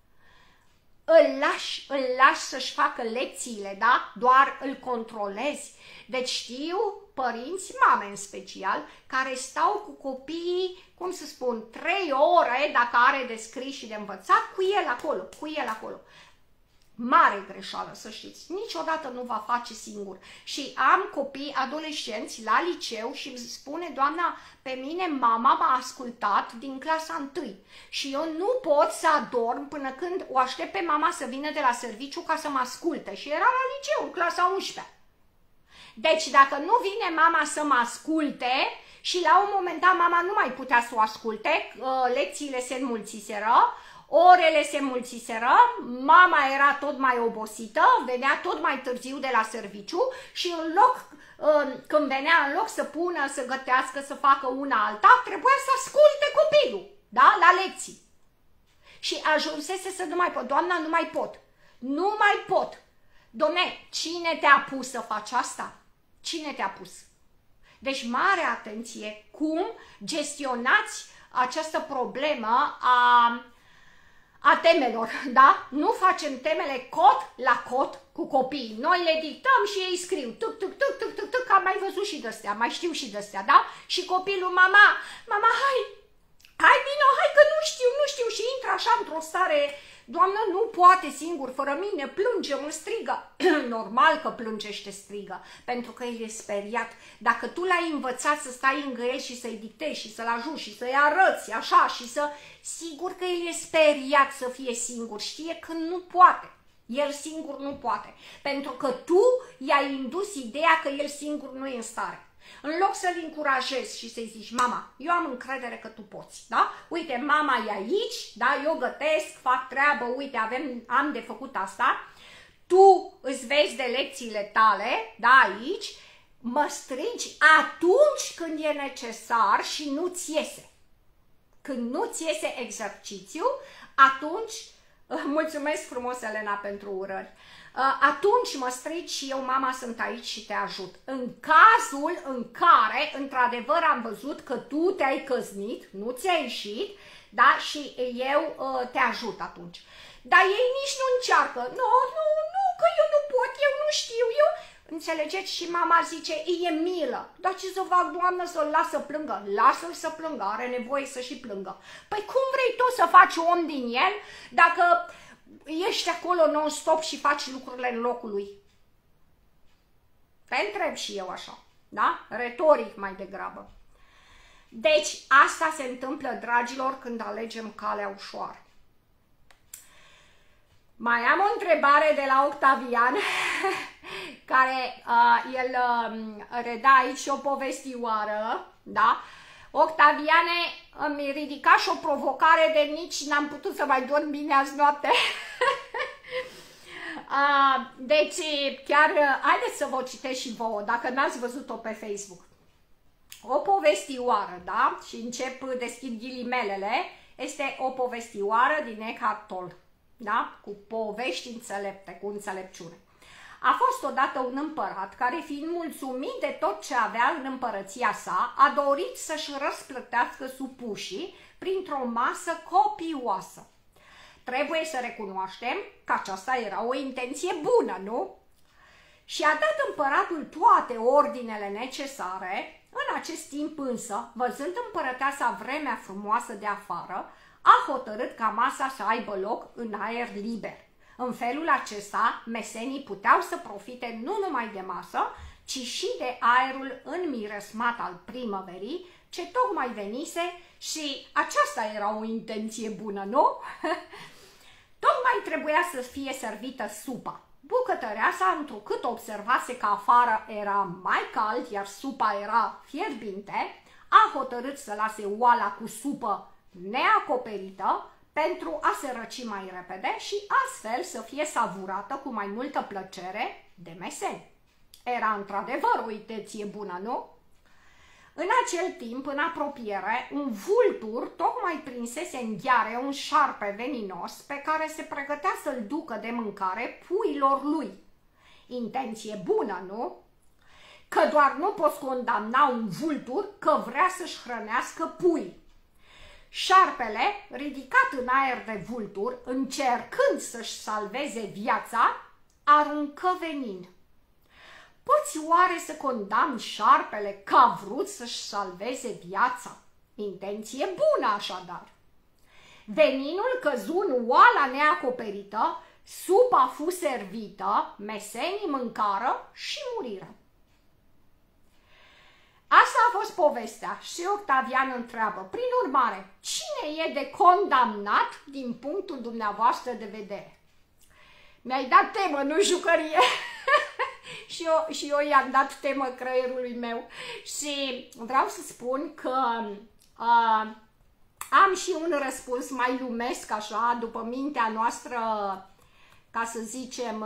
Îl lași să-și facă lecțiile, da? Doar îl controlezi. Deci știu părinți, mame în special, care stau cu copiii, cum să spun, 3 ore, dacă are de scris și de învățat, cu el acolo. Mare greșeală, să știți. Niciodată nu va face singur. Și am copii adolescenți la liceu și îmi spune, doamna, pe mine mama m-a ascultat din clasa 1 și eu nu pot să adorm până când o aștept pe mama să vină de la serviciu ca să mă asculte. Și era la liceu, în clasa 11. Deci dacă nu vine mama să mă asculte și la un moment dat mama nu mai putea să o asculte, lecțiile se înmulțiseră, orele se mulțiseră, mama era tot mai obosită, venea tot mai târziu de la serviciu și în loc, când venea, în loc să pună, să gătească, să facă una alta, trebuia să asculte copilul, da? La lecții. Și ajunsese să nu mai pot. Doamna, nu mai pot. Nu mai pot. Dom'le, cine te-a pus să faci asta? Cine te-a pus? Deci mare atenție cum gestionați această problemă a temelor, da? Nu facem temele cot la cot cu copiii. Noi le dictăm și ei scriu tuc, tuc, tuc, tuc, tuc, tuc, am mai văzut și de-astea, mai știu și de-astea, da? Și copilul, mama, hai vino, hai că nu știu și intră așa într-o stare, doamnă, nu poate singur, fără mine, plânge, mă strigă. Normal că plânge și te strigă, pentru că el e speriat. Dacă tu l-ai învățat să stai lângă el și să-i dictezi și să-l ajuți și să-i arăți așa și să... Sigur că el e speriat să fie singur, știe că nu poate. El singur nu poate, pentru că tu i-ai indus ideea că el singur nu e în stare. În loc să-l încurajezi și să-i zici, mama, eu am încredere că tu poți, da? Uite, mama e aici, da? Eu gătesc, fac treabă, uite, am de făcut asta. Tu îți vezi de lecțiile tale, da, aici, mă strigi atunci când e necesar și nu-ți iese. Când nu-ți iese exercițiu, atunci, mulțumesc frumos, Elena, pentru urări, atunci mă strigi și eu, mama, sunt aici și te ajut. În cazul în care, într-adevăr, am văzut că tu te-ai căznit, nu ți-a ieșit, da, și eu te ajut atunci. Dar ei nici nu încearcă. Nu, că eu nu pot, eu nu știu, eu... Înțelegeți? Și mama zice, e milă. Dar ce să fac, doamnă, să-l las să plângă? Lasă-l să plângă, are nevoie să și plângă. Păi cum vrei tu să faci om din el dacă ești acolo non-stop și faci lucrurile în locul lui? Te întreb și eu așa, da? Retoric mai degrabă. Deci asta se întâmplă, dragilor, când alegem calea ușoară. Mai am o întrebare de la Octavian, care el reda aici o povestioară, da? Octaviane, îmi ridica și o provocare de nici n-am putut să mai dorm bine azi noapte. Deci, chiar, haideți să vă citesc și vouă, dacă n-ați văzut-o pe Facebook. O povestioară, da? Și deschid ghilimelele, este o povestioară din Eckhart Tolle, da? Cu povești înțelepte, cu înțelepciune. A fost odată un împărat care, fiind mulțumit de tot ce avea în împărăția sa, a dorit să-și răsplătească supușii printr-o masă copioasă. Trebuie să recunoaștem că aceasta era o intenție bună, nu? Și a dat împăratul toate ordinele necesare. În acest timp însă, văzând împărăteasa vremea frumoasă de afară, a hotărât ca masa să aibă loc în aer liber. În felul acesta, mesenii puteau să profite nu numai de masă, ci și de aerul înmiresmat al primăverii, ce tocmai venise, și aceasta era o intenție bună, nu? Tocmai trebuia să fie servită supa. Bucătăreasa, întrucât observase că afară era mai cald, iar supa era fierbinte, a hotărât să lase oala cu supă neacoperită pentru a se răci mai repede și astfel să fie savurată cu mai multă plăcere de meseni. Era într-adevăr o intenție bună, nu? În acel timp, în apropiere, un vultur tocmai prinsese în gheare un șarpe veninos pe care se pregătea să-l ducă de mâncare puilor lui. Intenție bună, nu? Că doar nu poți condamna un vultur că vrea să-și hrănească pui. Șarpele, ridicat în aer de vultur, încercând să-și salveze viața, aruncă venin. Poți oare să condamni șarpele că a vrut să-și salveze viața? Intenție bună, așadar. Veninul căzu în oala neacoperită, supa fu servită, mesenii mâncară și muriră. Asta a fost povestea și Octavian întreabă, prin urmare, cine e de condamnat din punctul dumneavoastră de vedere? Mi-ai dat temă, nu jucărie. și eu i-am dat temă creierului meu. Și vreau să spun că am și un răspuns mai lumesc, așa, după mintea noastră, ca să zicem,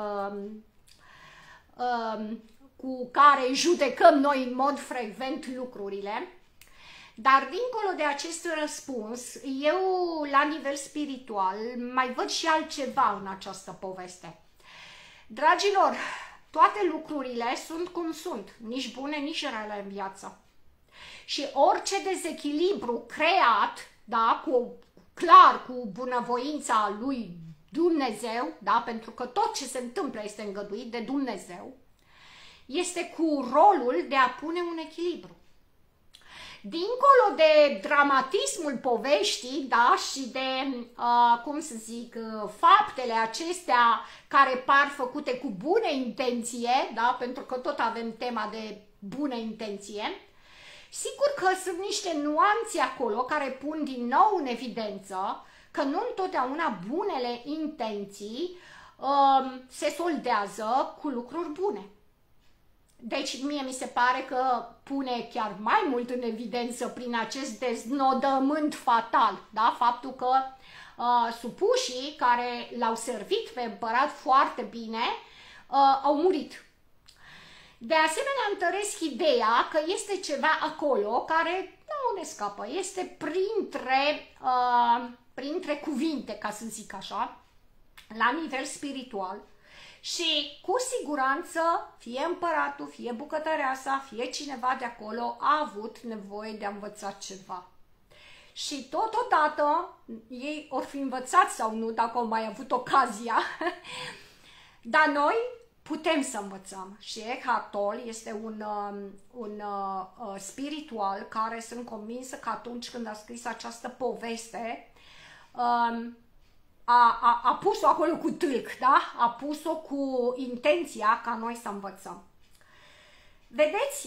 cu care judecăm noi în mod frecvent lucrurile. Dar dincolo de acest răspuns, eu, la nivel spiritual, mai văd și altceva în această poveste. Dragilor, toate lucrurile sunt cum sunt, nici bune, nici rele în viață. Și orice dezechilibru creat, da, cu bunăvoința lui Dumnezeu, da, pentru că tot ce se întâmplă este îngăduit de Dumnezeu, este cu rolul de a pune un echilibru. Dincolo de dramatismul poveștii, da, și de, cum să zic, faptele acestea care par făcute cu bună intenție, da, pentru că tot avem tema de bună intenție, sigur că sunt niște nuanțe acolo care pun din nou în evidență că nu întotdeauna bunele intenții se soldează cu lucruri bune. Deci mie mi se pare că pune chiar mai mult în evidență prin acest deznodământ fatal, da? Faptul că supușii care l-au servit pe împărat foarte bine au murit. De asemenea, întăresc ideea că este ceva acolo care nu ne scapă, este printre cuvinte, ca să zic așa, la nivel spiritual. Și cu siguranță, fie împăratul, fie bucătăreasa, fie cineva de acolo a avut nevoie de a învăța ceva. Și totodată, ei or fi învățat sau nu, dacă au mai avut ocazia, dar noi putem să învățăm. Și Eckhart Tolle este un spiritual care sunt convinsă că atunci când a scris această poveste, a pus-o acolo cu tâlc, da? A pus-o cu intenția ca noi să învățăm. Vedeți,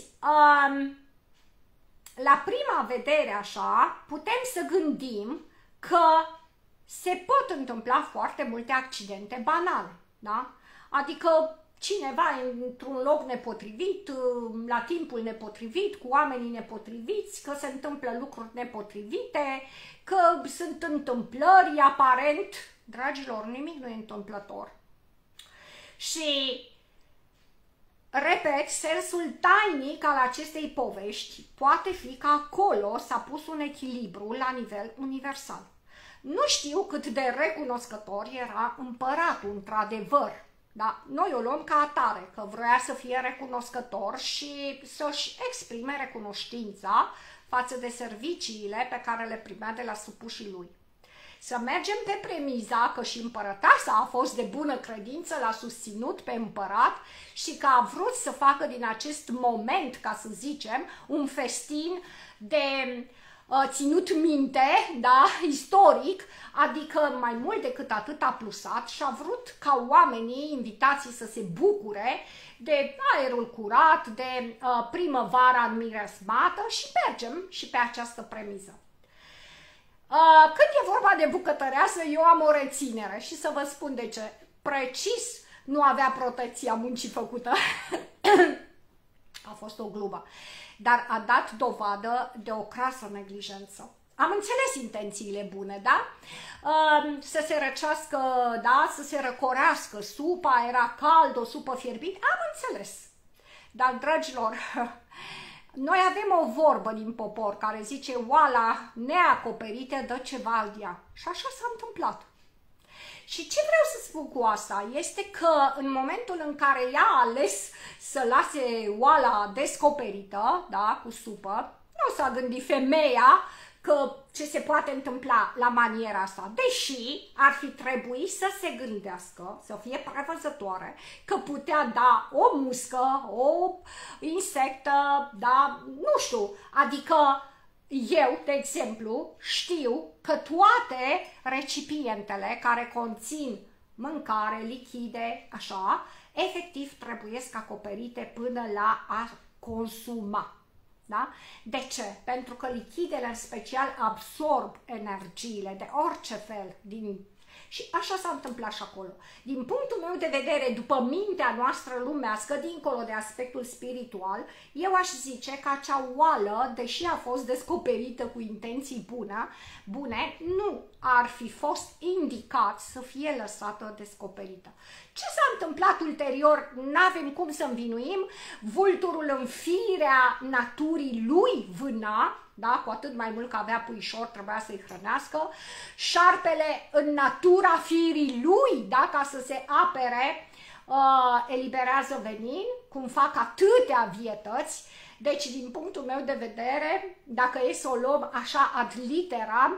la prima vedere așa, putem să gândim că se pot întâmpla foarte multe accidente banale, da? Adică cineva într-un loc nepotrivit, la timpul nepotrivit, cu oamenii nepotriviți, că se întâmplă lucruri nepotrivite, că sunt întâmplări aparent. Dragilor, nimic nu e întâmplător. Și, repet, sensul tainic al acestei povești poate fi că acolo s-a pus un echilibru la nivel universal. Nu știu cât de recunoscător era împăratul, într-adevăr. Da? Noi o luăm ca atare, că vrea să fie recunoscător și să-și exprime recunoștința față de serviciile pe care le primea de la supușii lui. Să mergem pe premiza că și împărăteasa a fost de bună credință, l-a susținut pe împărat și că a vrut să facă din acest moment, ca să zicem, un festin de ținut minte, da, istoric, adică mai mult decât atât a plusat și a vrut ca oamenii invitații să se bucure de aerul curat, de primăvara înmiresmată și mergem și pe această premiză. Când e vorba de bucătăreasă, eu am o reținere și să vă spun de ce. Precis nu avea protecția muncii făcută. A fost o glumă. Dar a dat dovadă de o crasă neglijență. Am înțeles intențiile bune, da? Să se răcească, da? Să se răcorească supa, era cald, o supă fierbinte, am înțeles. Dar, dragilor, noi avem o vorbă din popor care zice oala neacoperită dă ceva al ea. Și așa s-a întâmplat. Și ce vreau să spun cu asta este că în momentul în care ea a ales să lase oala descoperită, da, cu supă, nu s-a gândit femeia că ce se poate întâmpla la maniera asta, deși ar fi trebuit să se gândească, să fie prevăzătoare, că putea da o muscă, o insectă, da, nu știu, adică eu, de exemplu, știu că toate recipientele care conțin mâncare, lichide, așa, efectiv trebuie să acoperite până la a consuma. Da? De ce? Pentru că lichidele în special absorb energiile de orice fel din... Și așa s-a întâmplat și acolo. Din punctul meu de vedere, după mintea noastră lumească, dincolo de aspectul spiritual, eu aș zice că acea oală, deși a fost descoperită cu intenții bune, nu ar fi fost indicat să fie lăsată descoperită. Ce s-a întâmplat ulterior, n-avem cum să învinuim, vulturul în firea naturii lui vâna, da? Cu atât mai mult că avea puișor, trebuia să-i hrănească, șarpele în natura firii lui, da? Ca să se apere, eliberează venin, cum fac atâtea vietăți. Deci, din punctul meu de vedere, dacă e să o luăm așa ad literam,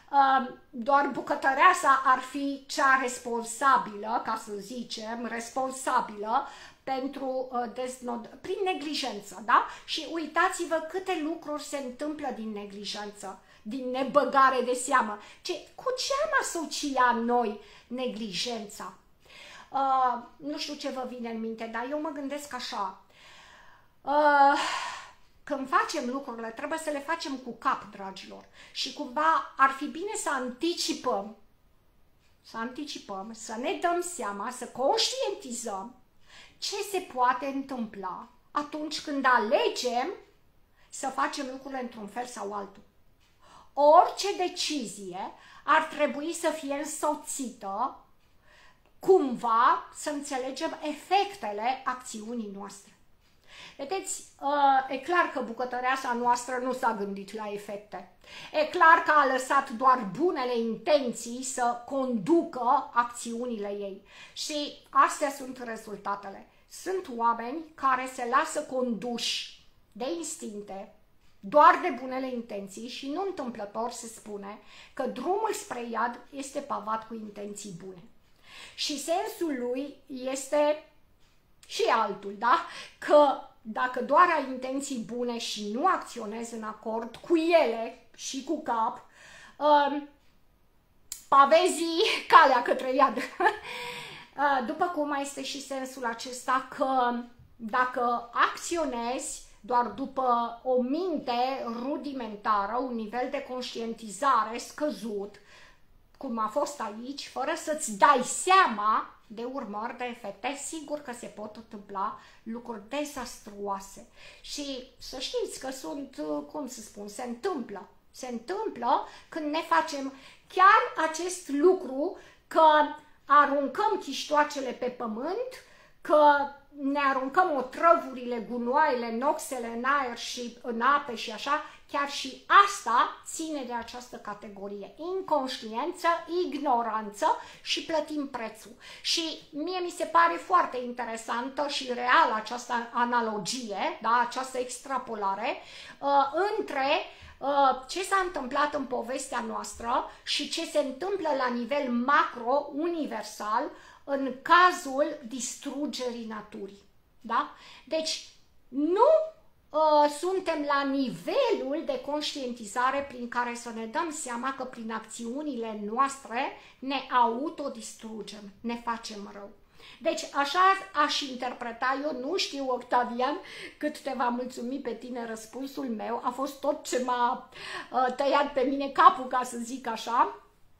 doar bucătăreasa ar fi cea responsabilă, ca să zicem, responsabilă pentru prin neglijență, da? Și uitați-vă câte lucruri se întâmplă din neglijență, din nebăgare de seamă. Cu ce am asociat noi neglijența? Nu știu ce vă vine în minte, dar eu mă gândesc așa. Când facem lucrurile, trebuie să le facem cu cap, dragilor. Și cumva ar fi bine să anticipăm, să ne dăm seama, să conștientizăm ce se poate întâmpla atunci când alegem să facem lucrurile într-un fel sau altul. Orice decizie ar trebui să fie însoțită cumva să înțelegem efectele acțiunii noastre. Vedeți, e clar că bucătăreasa noastră nu s-a gândit la efecte. E clar că a lăsat doar bunele intenții să conducă acțiunile ei. Și astea sunt rezultatele. Sunt oameni care se lasă conduși de instincte, doar de bunele intenții și nu întâmplător se spune că drumul spre iad este pavat cu intenții bune. Și sensul lui este și altul, da? Că dacă doar ai intenții bune și nu acționezi în acord cu ele și cu cap, pavezi calea către iad. După cum mai este și sensul acesta că dacă acționezi doar după o minte rudimentară, un nivel de conștientizare scăzut, cum a fost aici, fără să-ți dai seama de urmări, de efecte, sigur că se pot întâmpla lucruri dezastruoase. Și să știți că sunt, cum să spun, se întâmplă. Se întâmplă când ne facem chiar acest lucru, că aruncăm chiștoacele pe pământ, că ne aruncăm otrăvurile, gunoaiele, noxele în aer și în ape și așa, chiar și asta ține de această categorie. Inconștiență, ignoranță și plătim prețul. Și mie mi se pare foarte interesantă și reală această analogie, da, această extrapolare între ce s-a întâmplat în povestea noastră și ce se întâmplă la nivel macro, universal, în cazul distrugerii naturii. Da? Deci, nu suntem la nivelul de conștientizare prin care să ne dăm seama că prin acțiunile noastre ne autodistrugem, ne facem rău. Deci așa aș interpreta, eu nu știu, Octavian, cât te va mulțumi pe tine răspunsul meu, a fost tot ce m-a tăiat pe mine capul, ca să zic așa.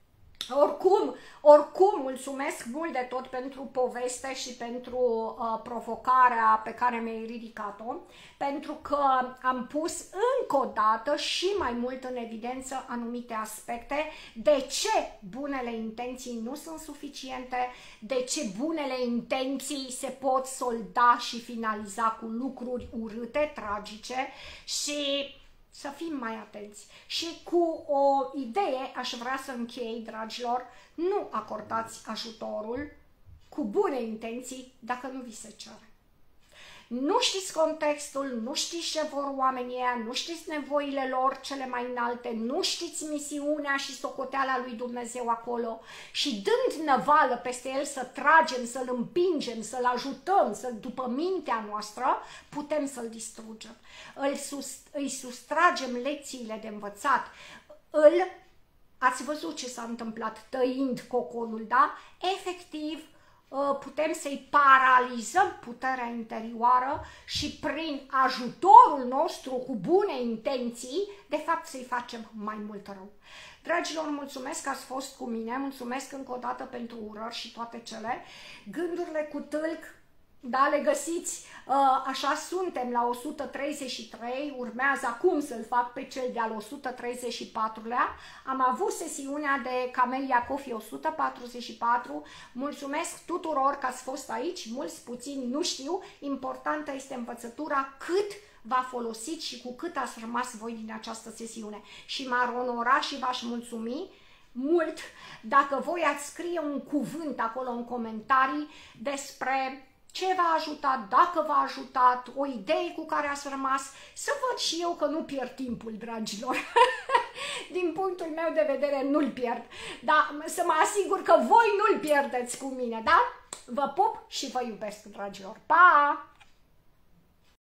Oricum, mulțumesc mult de tot pentru poveste și pentru provocarea pe care mi-ai ridicat-o, pentru că am pus încă o dată și mai mult în evidență anumite aspecte, de ce bunele intenții nu sunt suficiente, de ce bunele intenții se pot solda și finaliza cu lucruri urâte, tragice și să fim mai atenți. Și cu o idee aș vrea să închei, dragilor, nu acordați ajutorul cu bune intenții dacă nu vi se cere. Nu știți contextul, nu știți ce vor oamenii ăia, nu știți nevoile lor cele mai înalte, nu știți misiunea și socoteala lui Dumnezeu acolo și dând năvală peste el să tragem, să-l împingem, să-l ajutăm, după mintea noastră, putem să-l distrugem. Îi sustragem lecțiile de învățat, ați văzut ce s-a întâmplat tăind coconul, da? Efectiv, putem să-i paralizăm puterea interioară și prin ajutorul nostru cu bune intenții, de fapt să-i facem mai mult rău. Dragilor, mulțumesc că ați fost cu mine, mulțumesc încă o dată pentru urări și toate cele. Gândurile cu tâlc, da, le găsiți, așa suntem la 133, urmează acum să-l fac pe cel de-al 134-lea. Am avut sesiunea de Camelia Coffee 144, mulțumesc tuturor că ați fost aici, mulți, puțini, nu știu, importantă este învățătura, cât v-a folosit și cu cât ați rămas voi din această sesiune. Și m-ar onora și v-aș mulțumi mult dacă voi ați scrie un cuvânt acolo în comentarii despre ce v-a ajutat, dacă v-a ajutat, o idee cu care ați rămas, să văd și eu că nu pierd timpul, dragilor. Din punctul meu de vedere nu-l pierd, dar să mă asigur că voi nu-l pierdeți cu mine, da? Vă pup și vă iubesc, dragilor. Pa!